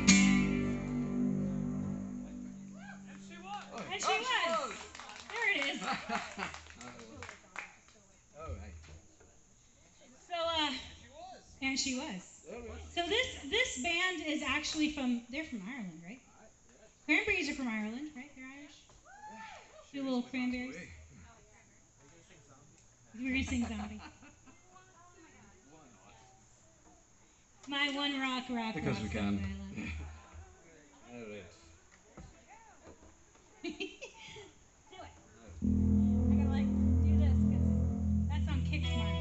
And she was. There it is. So, and she was. So this band is actually they're from Ireland, right? Cranberries are from Ireland, right? They're Irish? The little cranberries. We're going to sing Zombie. My one rock. Because we can. Island. Alright. Do it. I gotta like do this because that's on Kickstarter.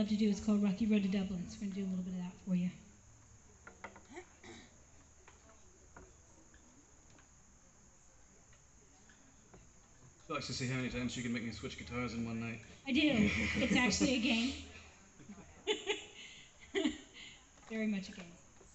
love to do. It's called Rocky Road to Dublin. So we're going to do a little bit of that for you. I'd like to see how many times you can make me switch guitars in one night. I do. It's actually a game. Very much a game.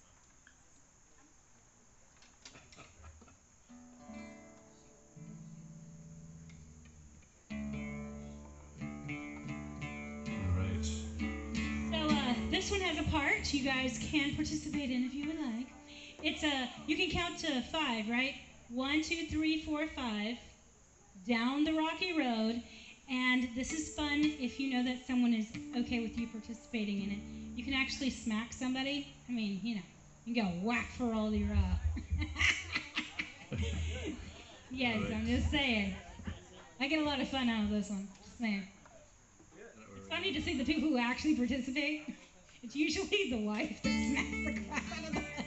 Alright. So this one has a part you guys can participate in if you would like. It's you can count to 5, right? 1, 2, 3, 4, 5. Down the rocky road, and this is fun if you know that someone is okay with you participating in it. You can actually smack somebody. I mean, you know, you can go whack for all your yes, Right. I'm just saying. I get a lot of fun out of this one. Just saying. It's funny to see the people who actually participate. It's usually the wife that smacks the crap out of the husband.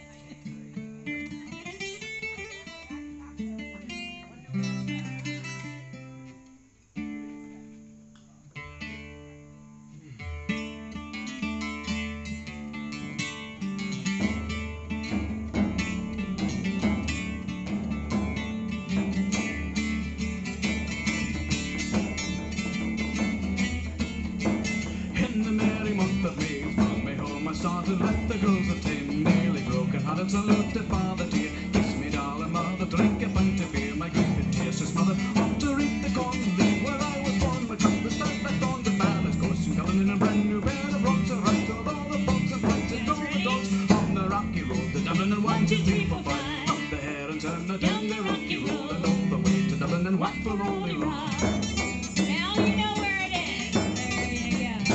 In the merry month of May, from my home I started, left the girls at 10, nearly broken hearted, saluted father dear, kiss me darling mother, drink a pint of beer, my grieving tears mother, off to reap the corn leave where I was born, my truck was started left on the ballast course, and coming in a brand new pair of rocks, and right to all the boats and flights and all the dogs, on the rocky road to Dublin, and 1, 2, 3, 4, 5, up the hair and turn down the rocky road, and all the way to Dublin, and whack for all the road. Now you know where it is. There you go.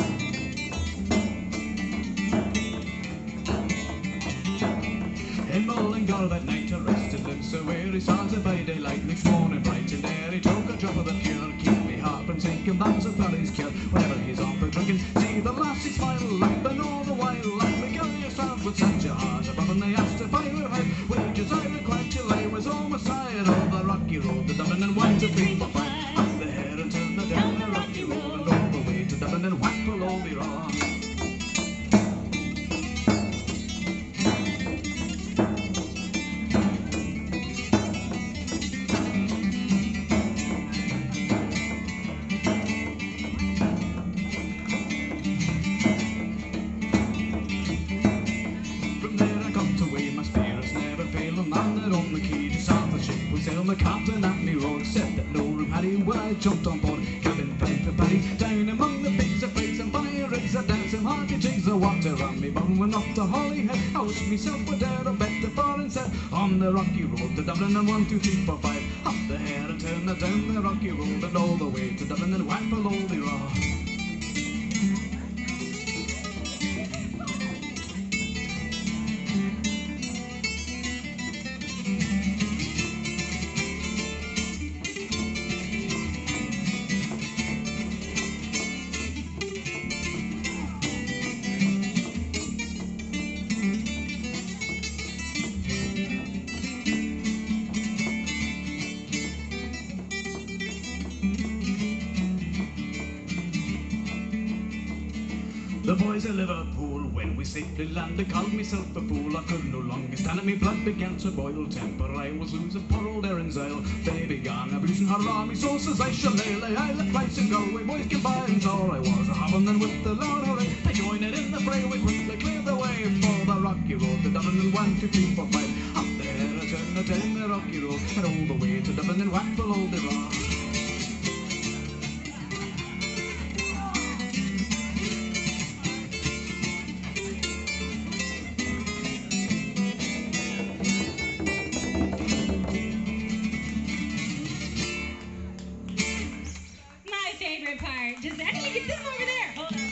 In Mullingar that night I rested limbs so weary, started by daylight, next morning bright and there he took a drop of the pure, keep me heart from sinking, that's a fella's cure, whenever he's off for drinking, see the lassie smile, laughing all the while, like me girl yourself with such a heart above, and they asked if I were high, wages I required till I was almost tired of the rocky road to Dublin, and 1, 2, 3, 4, 5, up the hair and turn down the rocky road, and all the way to Dublin, and whack will all be wrong. From there I got away, my spirits never fail, and landed on the quay, just off the ship we sail, the captain at me roared, said that no room had he, when I jumped on board, cabin fight for paddy, down among the pigs of pigs and fire rigs a dancing hearty jigs, the water on me bum went off to Holyhead, I wish myself were there, I bet the foreign said, on the rocky road to Dublin, and 1, 2, 3, 4, 5, up the hair and turn down the rocky road, and all the way to Dublin, and whack for all the raw. The boys of Liverpool, when we safely landed, called myself a fool. I could no longer stand it, me blood began to boil. Temper I was losing, poor old Erin's ale. Baby gone, abusing her army sauces, I shall lay. I let price and Galway boys can buy and all I was a hobbling then with the Lord hooray. I joined it in the fray, we quickly cleared the way for the rocky road to Dublin, and 1, 2, 3, 4, 5. Up there, I turned down the rocky road, and all the way to Dublin, and whack for all the raw. My favorite part. Does anyone get this over there? Hold on.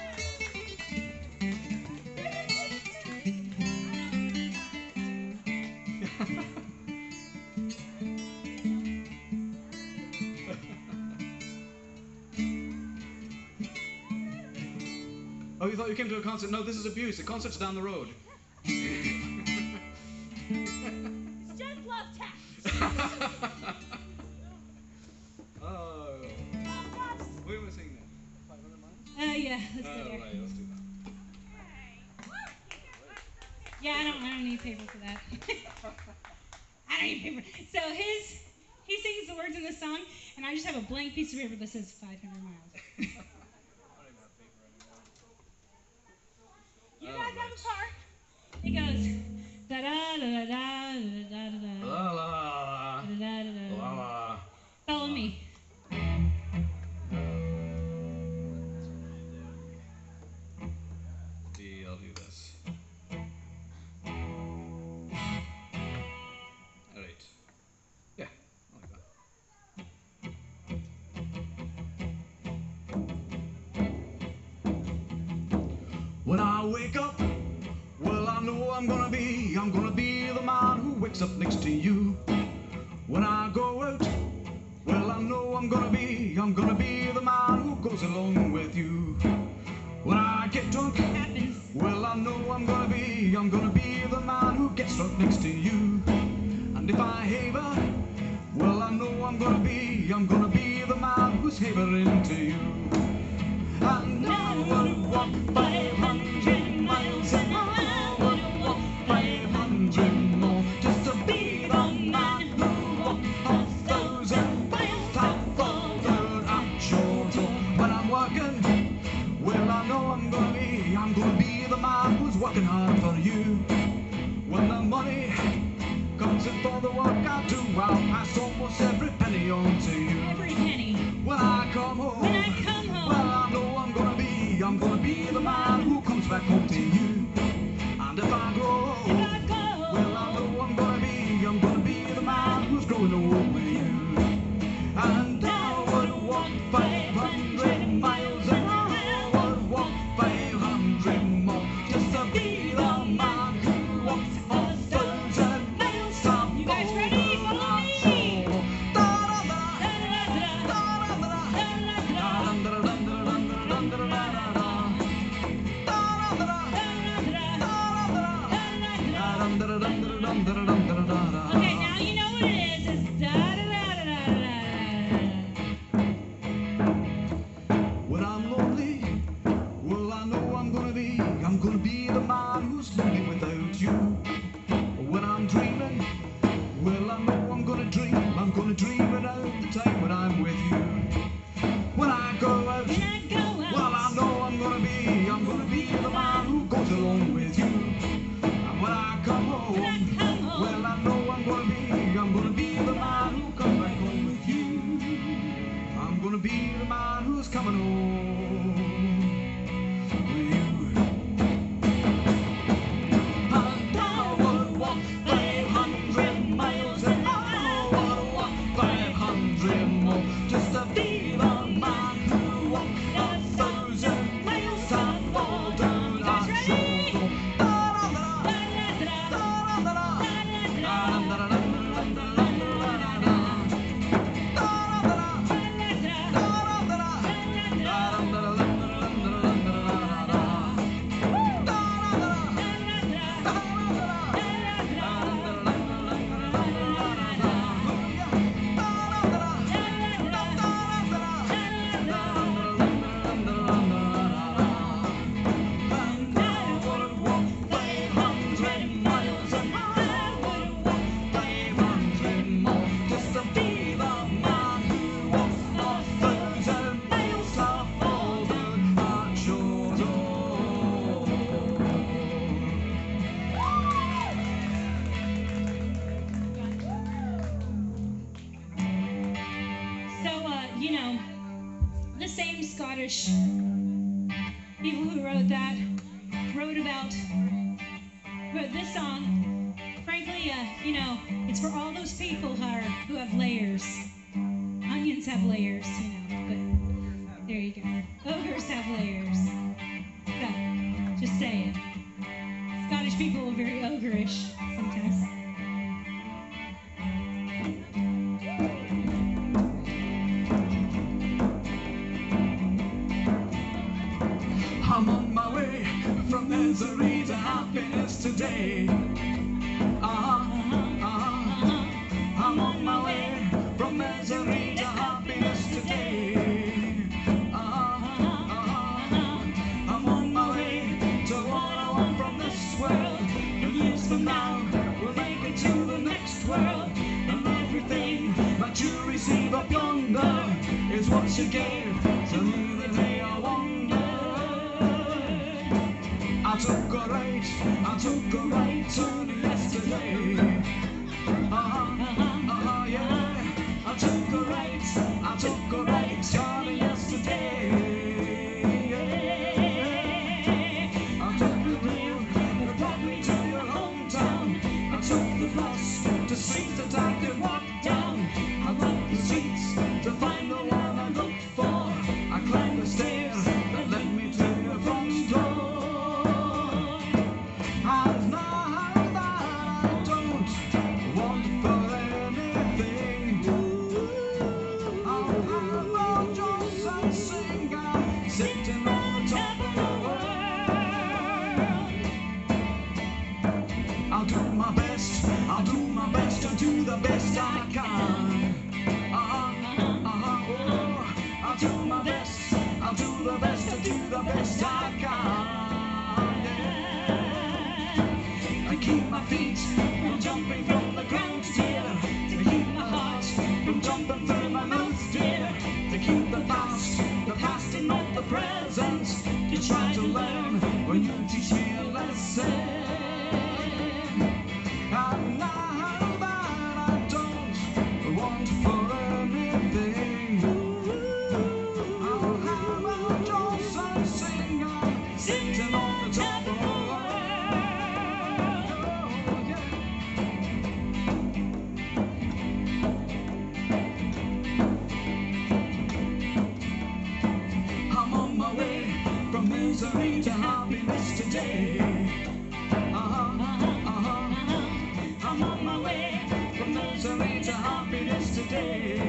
Oh, you thought you came to a concert? No, this is abuse. The concert's down the road. It's just love tap. Oh. Where was I singing that? 500 miles? yeah, let's go there. Alright, let's do that. Yeah, I don't need paper for that. I don't need paper. So he sings the words in the song, and I just have a blank piece of paper that says 500 miles. I don't even have paper anymore. You guys have a part. It goes da da da da da da da La la da da da la da. la. Follow me. I'll do this. Alright. Yeah, I like that. When I wake up, well, I know I'm gonna be the man who wakes up next to you. When I go out, well, I know I'm gonna be the man who goes along with you. When I get drunk, Happens. well, I know I'm gonna be the man who gets drunk next to you. And if I haver, well, I know I'm gonna be the man who's havering to you. And I would walk 500 miles and I would walk 500 more just to be the man who walked 1,000 miles. I've followed at your door when I'm working. Well, I know I'm gonna be the man who's working hard for you. When the money comes in for the work I do, I'll pass almost every penny on to you. Every penny. When I come home, When I come home. well, I know I'm gonna be the man who comes back home to you. And if I grow old, If I go. well, I know I'm gonna be the man who's growing old with you. And I would walk 500 miles and I would walk 500 more just to be the man who walks 1,000 miles. You guys ready? Follow me. Okay, now you know what it is. It's da da da da da da da. When I'm lonely, well, I know I'm gonna be the man who's lonely without you. When I'm dreaming, well, I know I'm gonna dream it out the time when I'm with you. When I go out, When I go out. well, I know I'm gonna be the man who goes along with you. And when I come home, When I come home. well, I know I'm gonna be the man who comes back home with you. I'm gonna be the man who's coming home with you. And I would walk 500 miles and I would walk 500 more just to be the man who walked 1,000 miles and fall down You guys that ready? shore. Da da da. The same Scottish people who wrote this song. Frankly, it's for all those people who have layers. Onions have layers, but there you go. Ogres have layers. So, just saying. Scottish people are very ogreish sometimes. I'm on my way from misery to happiness today. I'm on my way from misery to happiness today. what you gave to me the day I wandered. I took a right turn yesterday. Yeah. I took a right turn yesterday. I took the road that brought me to your hometown. I took the bus to see the time to walk down. I walked the streets to find the one I looked for. I climbed the stairs that led me to your front door. And now that I don't want for anything, I'll have a just and sing. I'm sitting on the top of the world. I'll do my best to do the best I can. Oh, I'll do my best, I'll do the best to do the best I can. Yeah. I keep my feet from jumping from the ground, dear. To keep my heart from jumping through my mouth, dear. To keep the past and not the present. To try to learn when you teach me a lesson. And now that I don't want for anything, I'll have a just and sing. I'm sitting on the top of the world. Oh, yeah. I'm on my way from misery to happiness today. I'm on my way from misery to happiness today.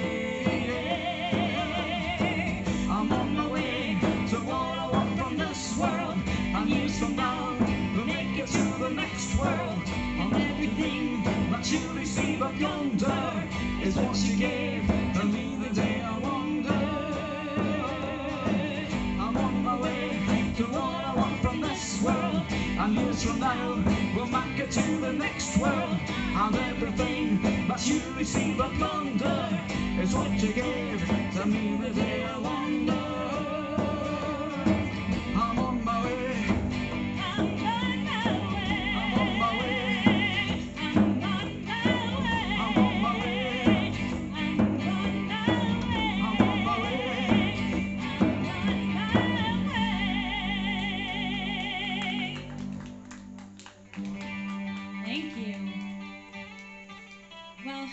I'm on my way to what I want from this world. And years from now, we'll make it to the next world. On everything that you receive of yonder is what you gave to me the day I wandered. I'm on my way to what I want from this world. And years from now, we'll make it to the next world. And everything that you receive of plunder is what you gave to me the day I wandered. I'm on my way. I'm on my way. I'm on my way. I'm on my way. I'm on my way. Thank you. Well,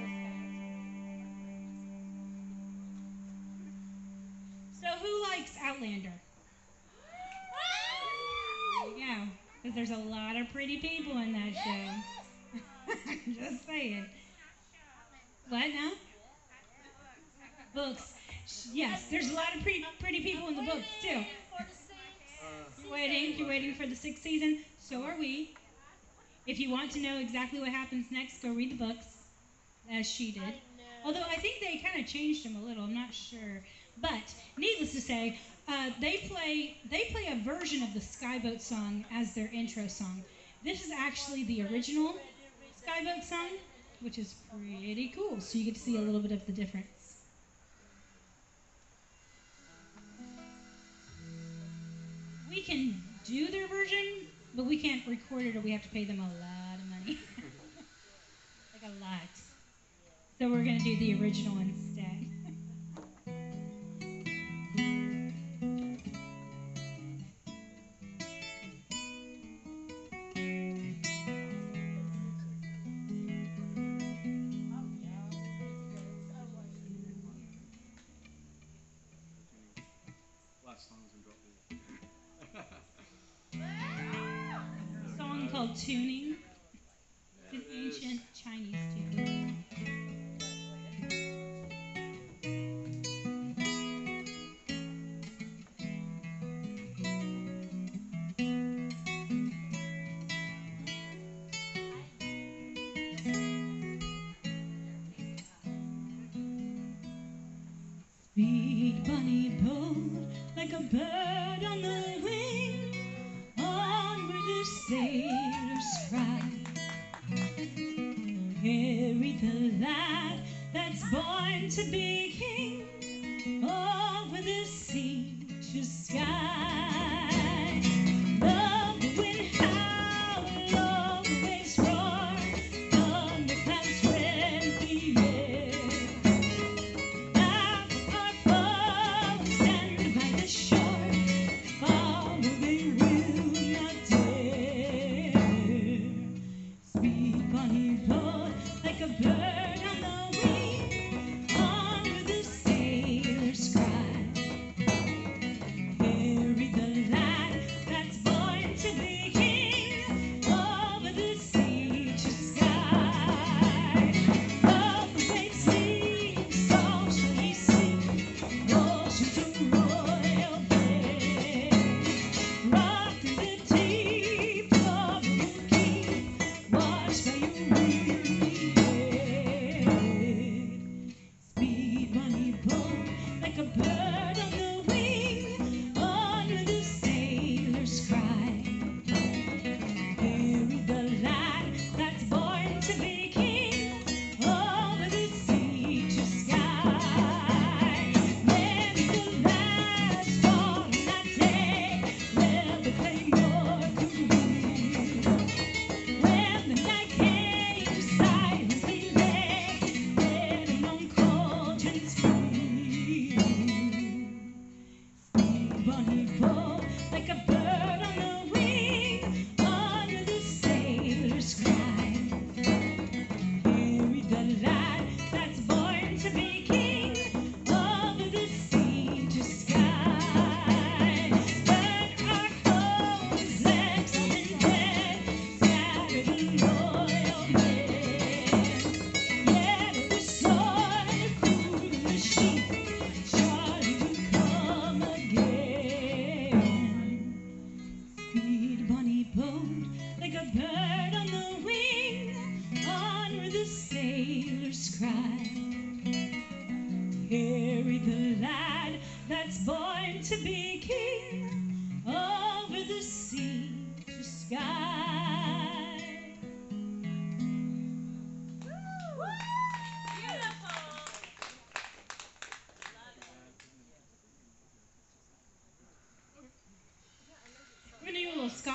so who likes Outlander? There you go. Because there's a lot of pretty people in that show. Just saying. What now? Books. Yes, there's a lot of pretty people in the books too. You're waiting for the 6th season. So are we. If you want to know exactly what happens next, go read the books, as she did. Although I think they kind of changed them a little. I'm not sure. But needless to say, they play a version of the Skyboat song as their intro song. This is actually the original Skyboat song, which is pretty cool. So you get to see a little bit of the difference. We can do their version, but we can't record it or we have to pay them a lot of money. Like a lot. So we're going to do the original instead. Last songs and drop it. A song called Tuning. It's an ancient Chinese tune. Sweet bunny bold like a bird on the wing, onward the sailors cry. Carry the lad that's born to be king,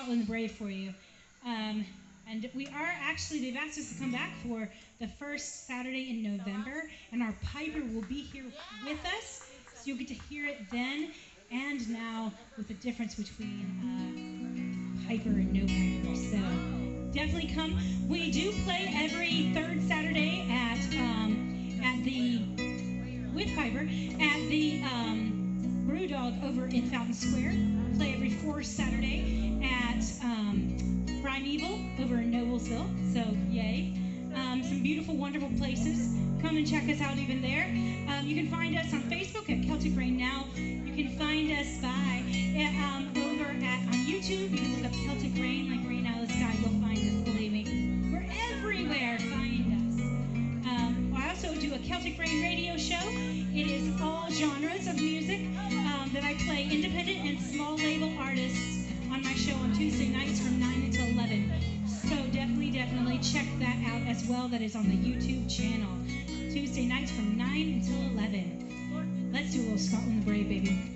Scotland the Brave for you. And we are actually, they've asked us to come back for the first Saturday in November, and our piper will be here with us, so you'll get to hear it then and now with the difference between piper and no piper. So definitely come. We do play every third Saturday at the with piper at the Brewdog over in Fountain Square. Play every fourth Saturday at Primeval over in Noblesville, so yay. Some beautiful, wonderful places. Come and check us out even there. You can find us on Facebook at Celtic Rain Now. You can find us over on YouTube. You can look up Celtic Rain, like Rain Out of the Sky. You'll find us, believe me. We're everywhere. Find us. I also do a Celtic Rain radio show. It is all genres of music that I play independent and small label artists on my show on Tuesday nights from 9 until 11. So definitely check that out as well. That is on the YouTube channel. Tuesday nights from 9 until 11. Let's do a little Scotland the Brave, baby.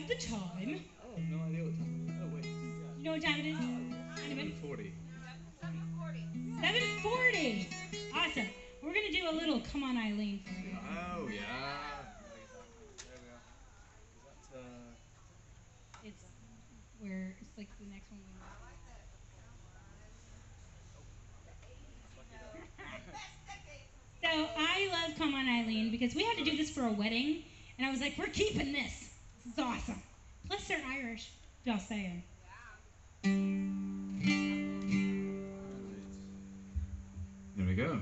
have the time. Oh, no idea what time. Oh, wait. You know what time it is? Anyone? 40. 7:40. Awesome. We're going to do a little Come On Eileen for you. Oh, yeah. There we go. Is that, It's where it's like the next one we So I love Come On Eileen because we had to do this for a wedding, and I was like, we're keeping this. This is awesome. Plus they're Irish. Just saying. Here we go.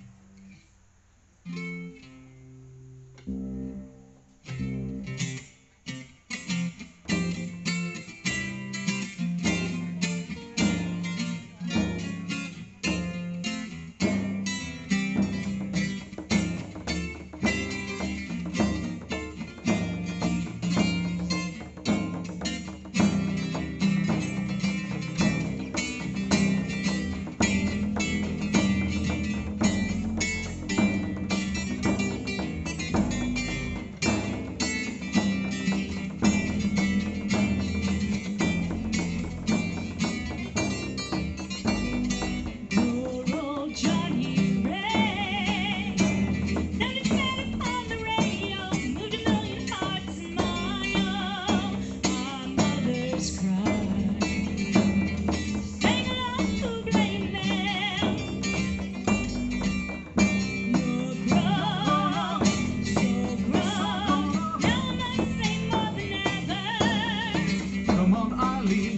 Come on, Eileen.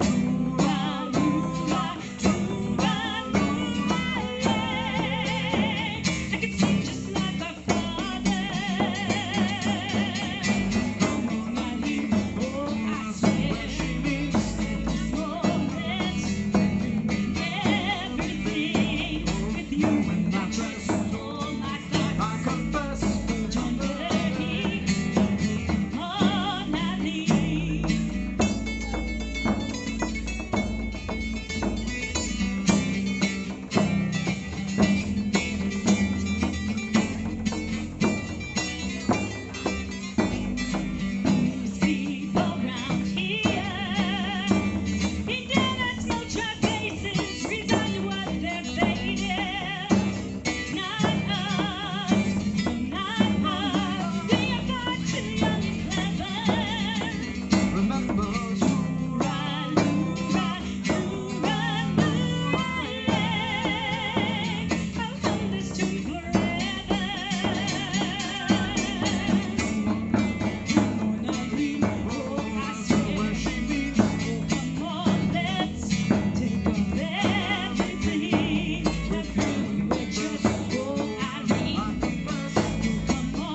I confess. Remember where she means. I confess.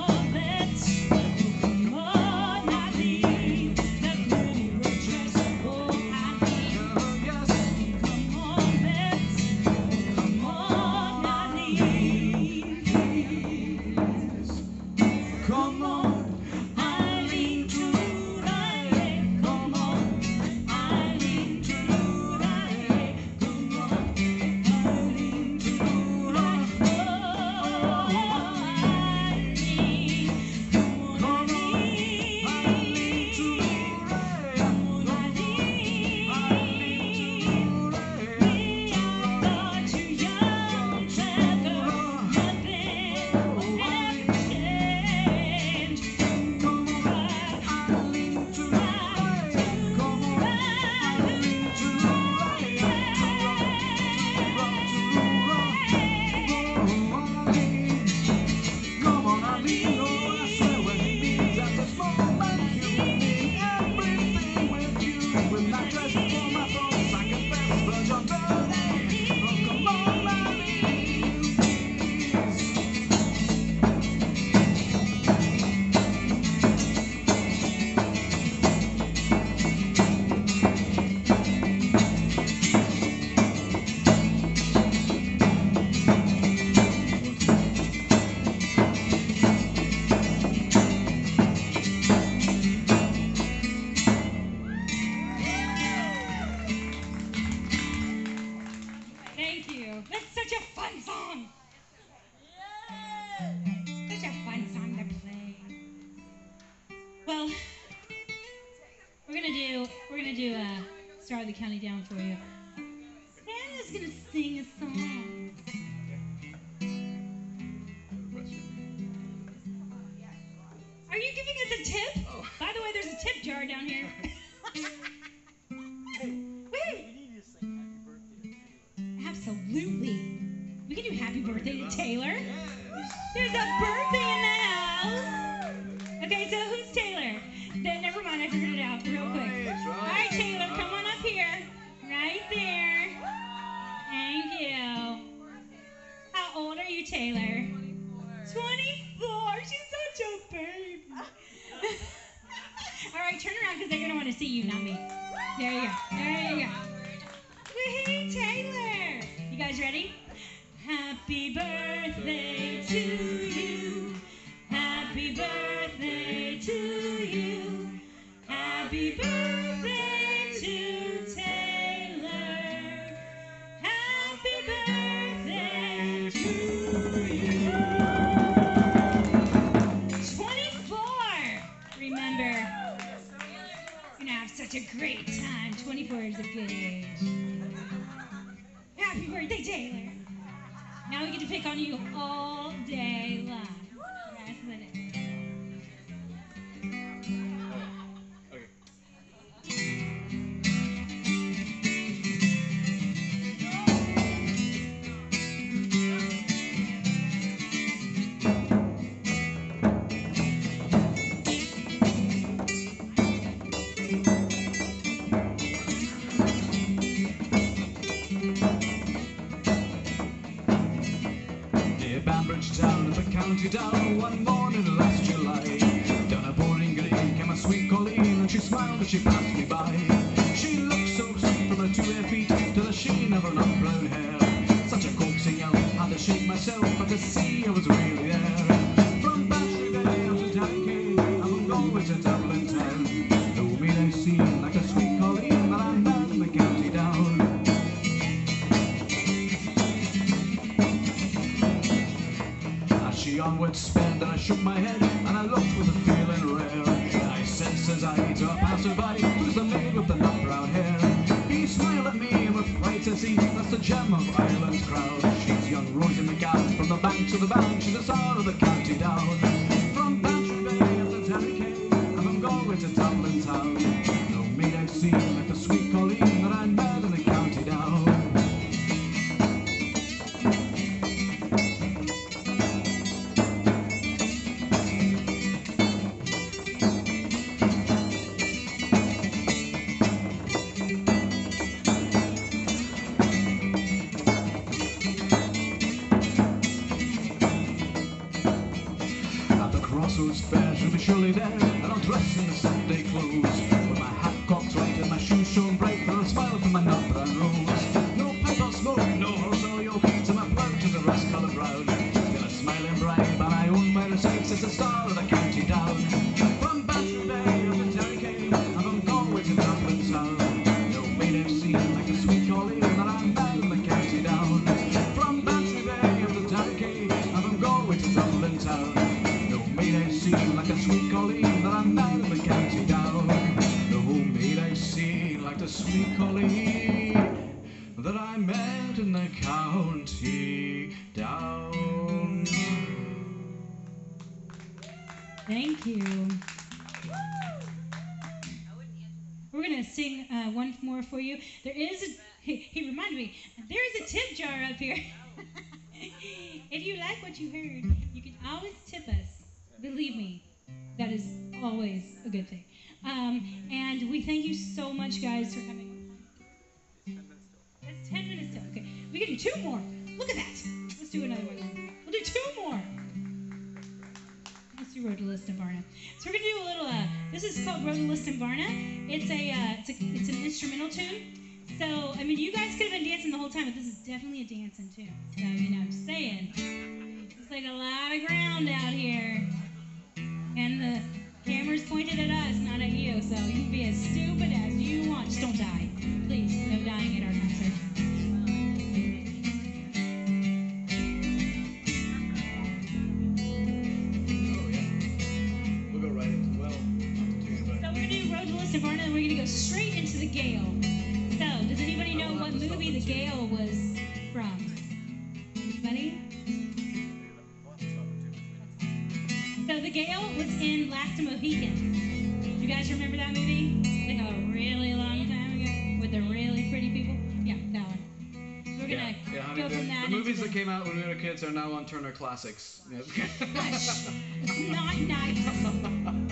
Yes. Come on, Eileen, tonight. Come on, Eileen, tonight. Come on, Eileen, tonight. Come on, Eileen, tonight. Come on, Eileen, oh, I swear when it means at this moment you mean everything with you. With that dress for my thoughts, I confess, but you're dirty. Oh, come on, Eileen, please. Thank you. That's such a fun song. Such a fun song to play. Well, start the counting down for you. Santa's gonna sing a song. Are you giving us a tip? Oh. By the way, there's a tip jar down here. Hey, Wait, we need you to sing happy birthday to Taylor. absolutely. We can do happy birthday to Taylor. Yes. There's a birthday in the house. Okay, so who's Taylor? Then never mind, I figured it out real quick. Right, All right. right, Taylor, come on up here. Right there. Thank you. How old are you, Taylor? 24. She's such a baby. All right, turn around because they're going to want to see you, not me. There you go. There you go. Woohoo, Taylor. You guys ready? Happy birthday to you. Happy birthday to you. Happy birthday to Taylor. Happy birthday to you. 24. Remember, you're gonna have such a great time. 24 is a good age. Happy birthday, Taylor. Now we get to pick on you all day long. That's what it is. Okay. Near Banbridge town in the county down, one morning last July, down a boarding green came a sweet Colleen, and she smiled as she passed me by. She looked so sweet from her 2 bare feet to the sheen of her nut brown hair. Such a coaxing yell, had to shake myself, but to see I was really there. From Bantry Bay out to Tankay, and from Galway to Dublin town, though me they seem like a sweet Colleen that I met in the county down. As she onward sped, and I shook my head, and I looked with a feeling rare. I said, says I, to a passerby, who's the maid with the nut brown hair? He smiled at me, and with pride says he, that's the gem of Ireland's crowd. She's young Rosie McGann, from the bank to the bank, she's the star of the county down. From Bantry Bay up to Tankay, and from Galway to Dublin town, no maid I've seen like the sweet Colleen that I met in the county down. At the Crossroads Fair, she'll be surely there, and I'll dress in the Sunday clothes, with my hat cocked right and my shoes shone bright, and I'll smile from my nut brown rose. No pipe or smoke, no horse or yoke, to my plouch is a rust-coloured brown. Till a smiling bride by my own fireside sits the star of the county down. From Bantry Bay up to Tankay, and from Galway to Dublin town, no maid I've seen like the sweet Colleen that I met in the county down. From Bantry Bay up to Tankay, and from Galway to Dublin town, no maid I've seen like a sweet Colleen that I met in the county down. No maid I've seen like the sweet Colleen that I met in the county down. Thank you. We're going to sing one more for you. There is a, he reminded me, there's a tip jar up here. If you like what you heard, you can always tip us. Believe me, that is always a good thing. And we thank you so much, guys, for coming. It's 10 minutes still. Okay, we can do 2 more. Look at that. Let's do another one then. We'll do 2 more. Let's do Road to Liston-Barna. So we're gonna do a little. This is called Road to Liston-Barna. It's an instrumental tune. So I mean, you guys could have been dancing the whole time, but this is definitely a dancing tune. So I'm just saying, it's like a lot of ground out here, and the camera's pointed at us, not at you. So you can be as stupid as you want. Just don't die, please. No dying at our concert. Oh yeah. We'll go right into, well, not the tune, but So we're gonna do Road to Liston Santa Barna, and we're going to go straight into The Gale. So, does anybody know what movie The Gale was from? Anybody? So, The Gale was in Last of the Mohicans. You guys remember that movie? Like a really long time ago with the really pretty people? Yeah, that one. So we're going to honey, go from that the movies into that came out when we were kids are now on Turner Classics. Hush. It's not nice. It's not nice.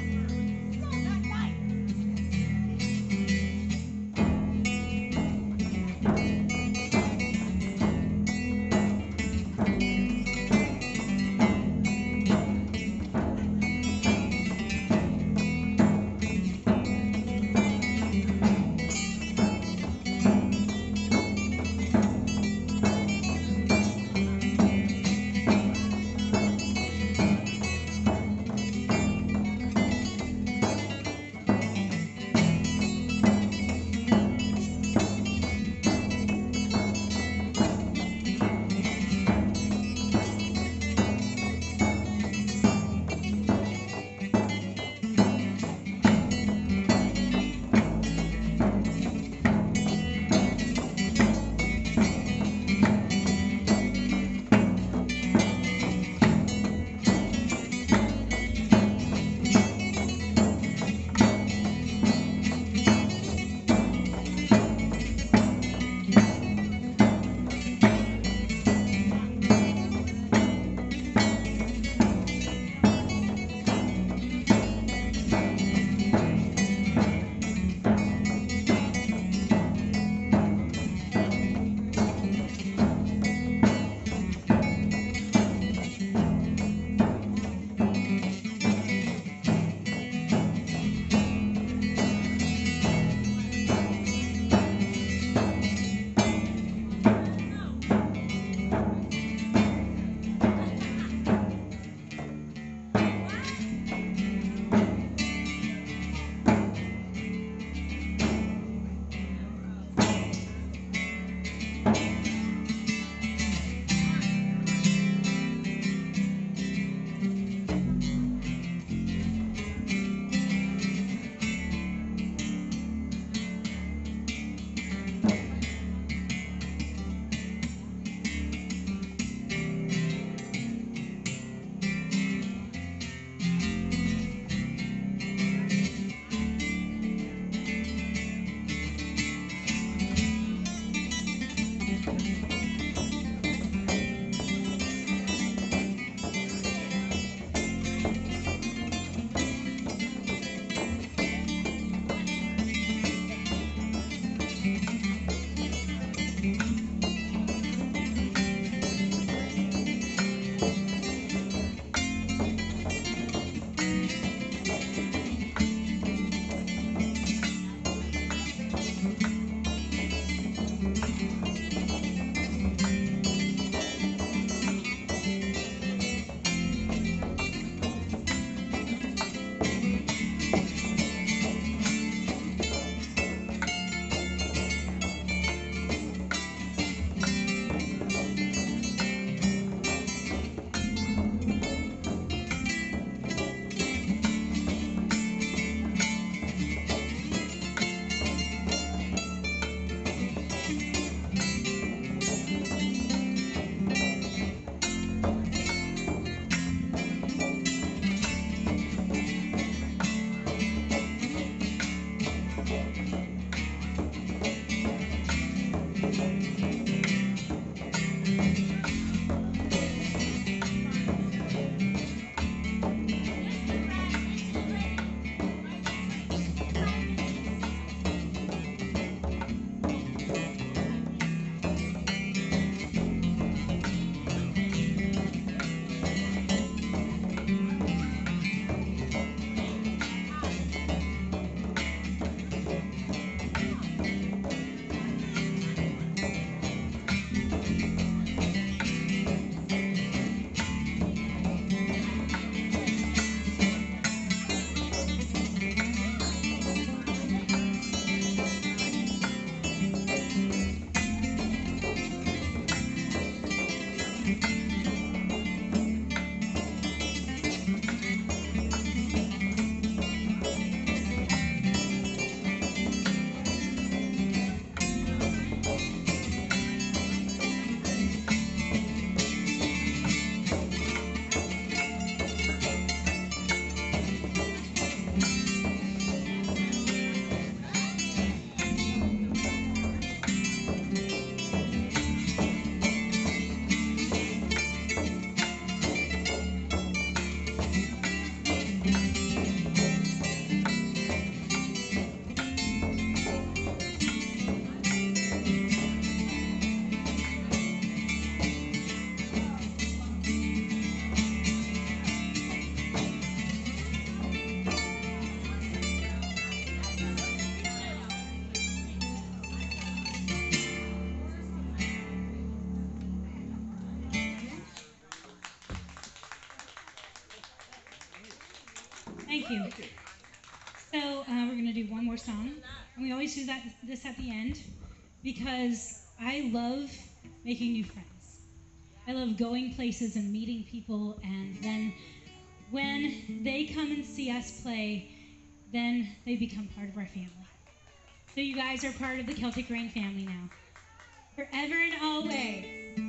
Thank you. So we're going to do one more song. And we always do this at the end because I love making new friends. I love going places and meeting people, and then when they come and see us play, then they become part of our family. So you guys are part of the Celtic Rain family now. Forever and always.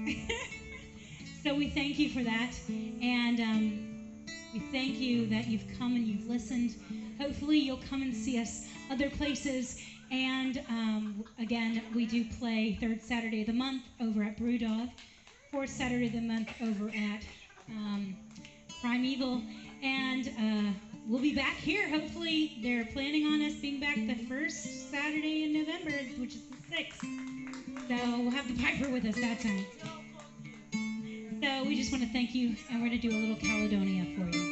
So we thank you for that, and we thank you that you've come and you've listened. Hopefully you'll come and see us other places, and again, we do play third Saturday of the month over at Brewdog, fourth Saturday of the month over at Primeval, and we'll be back here. Hopefully they're planning on us being back the first Saturday in November, which is the 6th. So we'll have the Piper with us that time. So we just want to thank you, and we're going to do a little Caledonia for you.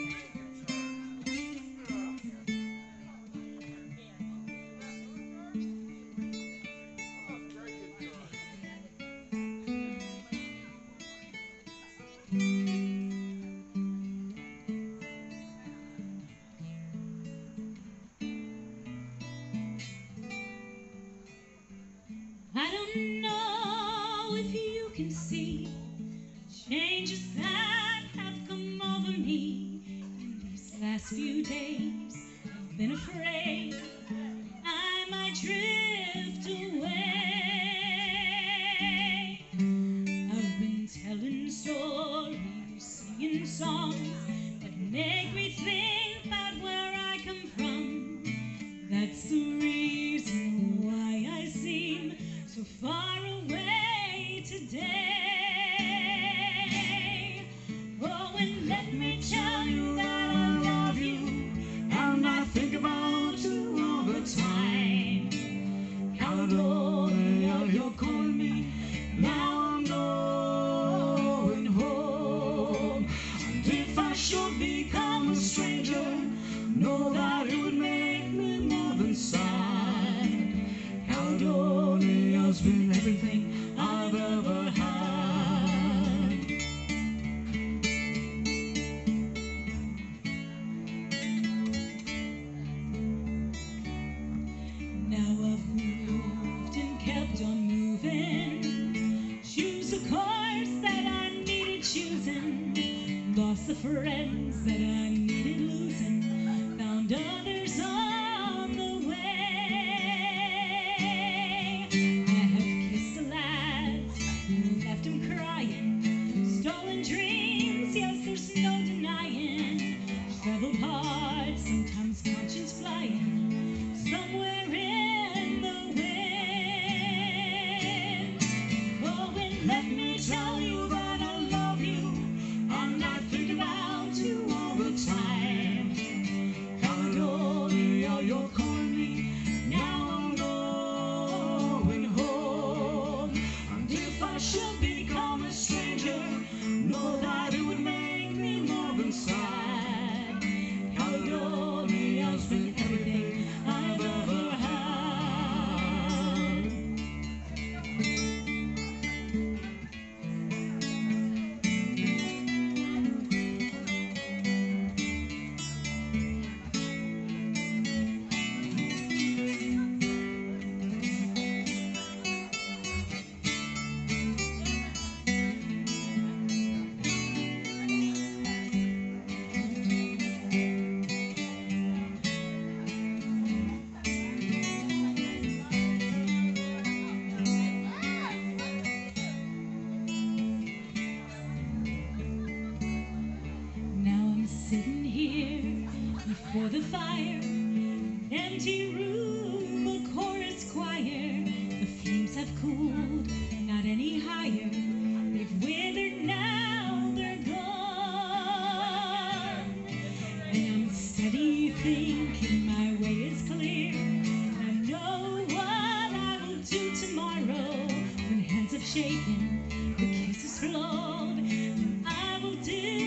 I don't know if you can see changes that have come over me in these last few days. I've been afraid I might drift away. I've been telling stories, singing songs that make me think about where I come from. That's the reason why I seem so far away today. Oh, and let me tell you that I love you, and I think about you all the time. Caledonia, you're calling me, now I'm going home. And if I should become a stranger, know that it would make me more than sad. Caledonia's been everything I've ever had. Now I've moved and kept on moving. Choose a course that I needed choosing. Lost the friends that I needed losing. Found others on the way. I have kissed the lads and left them crying. Stolen dreams, yes, there's no denying. Traveled hard, sometimes conscience flying. Somewhere in the wind. Oh, and let me tell you that I love you, and I think about you all the time. Caledonia, you're calling me, now I'm going home. And if I should become a stranger, know that it would make me more than sad. Caledonia's been everything I've ever had. Now I'm sitting here before the fire, empty room, a chorus choir. The flames have cooled, not any higher. They've withered now, they're gone. And I'm steady thinking my way is clear. I know what I will do tomorrow when hands have shaken, the kisses flowed, and I will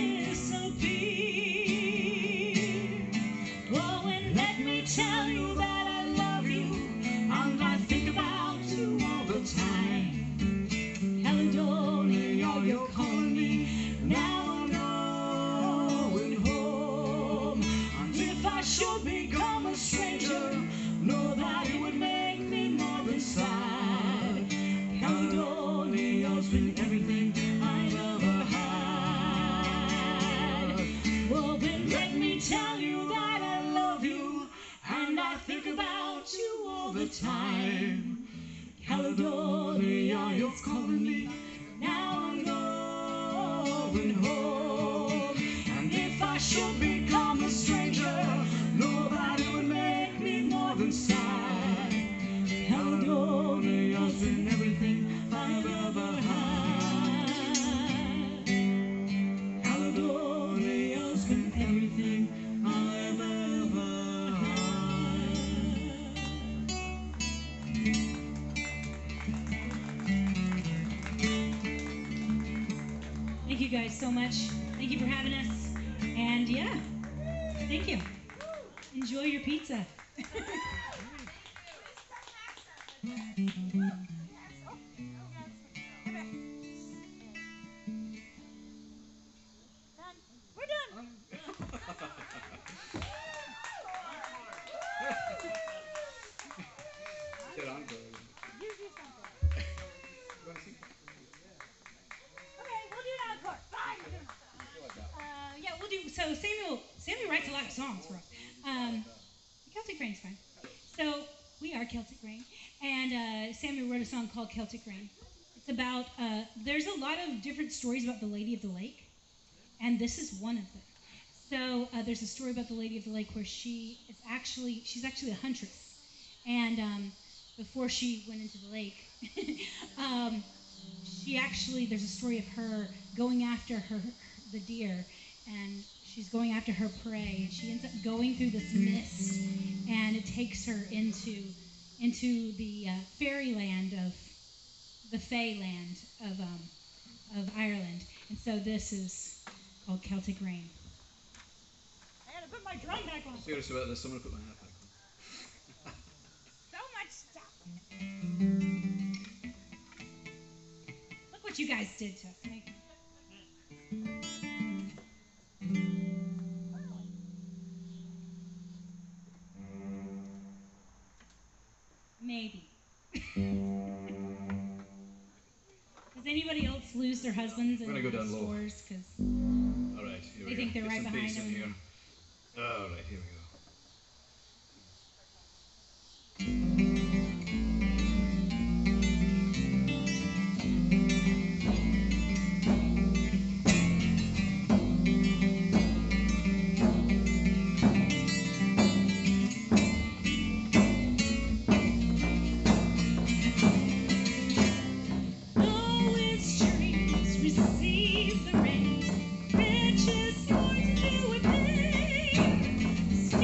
disappear. Oh, and let me tell you that I love you, and I think about you all the time. Caledonia, you're calling me, now I'm going home. And if I should become a stranger, know that it would make me more than sad. Caledonia's been everything I've ever had. Well, then let me tell you that I love you, and I think about you all the time. Caledonia, you're calling me, now I'm going home. And if I should become a stranger, know that it would make me more than sad. Caledonia's been everything I've ever had. Caledonia's been everything I've ever had. Thank you guys so much. Thank you for having us. And yeah, thank you. Enjoy your pizza. We're done. Get on, girl. You do something. Okay, we'll do an encore. Fine. Yeah, we'll do. So Samuel writes a lot of songs for us. Celtic Rain's fine. So we are Celtic Rain, and Samuel wrote a song called Celtic Rain. It's about there's a lot of different stories about the Lady of the Lake, and this is one of them. So there's a story about the Lady of the Lake where she's actually a huntress, and before she went into the lake, there's a story of her going after the deer, and she's going after her prey, and she ends up going through this mist, and it takes her into the fairyland of the Feyland of Ireland, and so this is called Celtic Rain. I gotta put my drum back on. Seriously about this, someone put my hat back on. So much stuff. Look what you guys did to us. Maybe. Does anybody else lose their husbands in We're gonna go down low. stores because All right, here we they go. think they're Get right some behind bass in them? here. All right, here we go. Oh, its trees receive the rain, riches more to do with pain.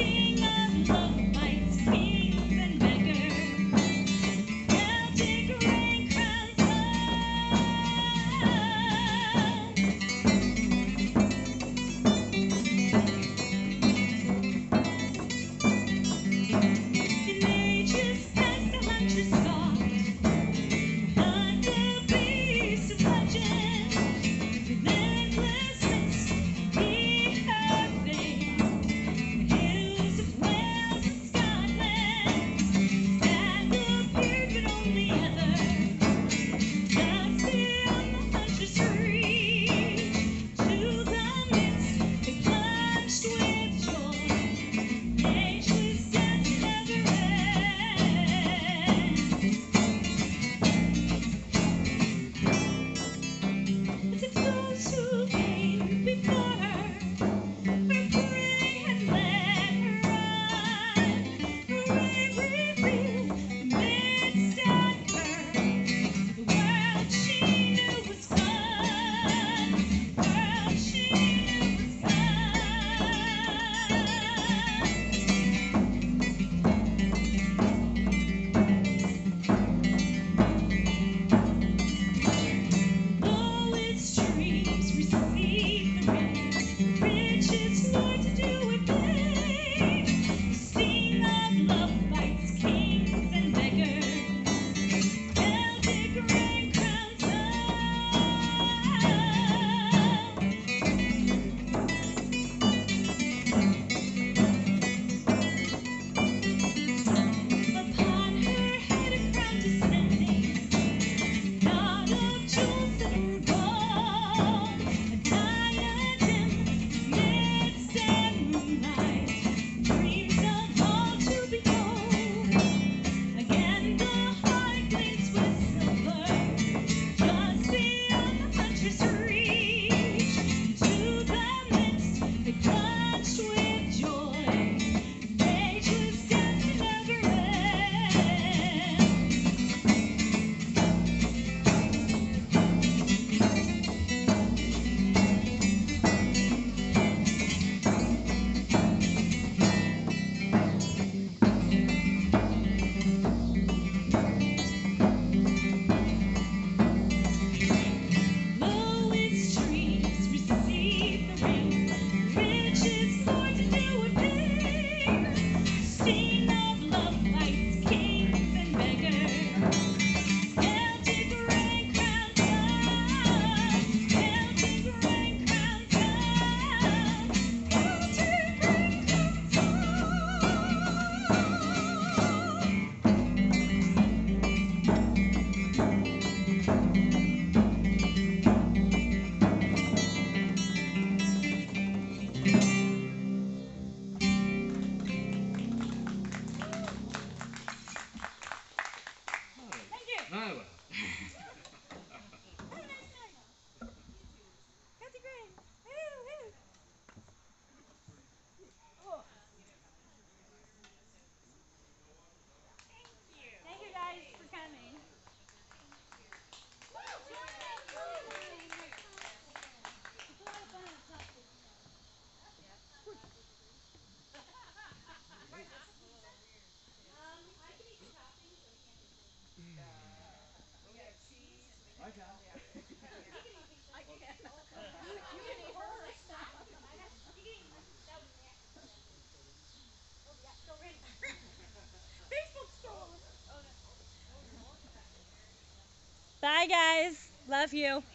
Bye, guys. Love you.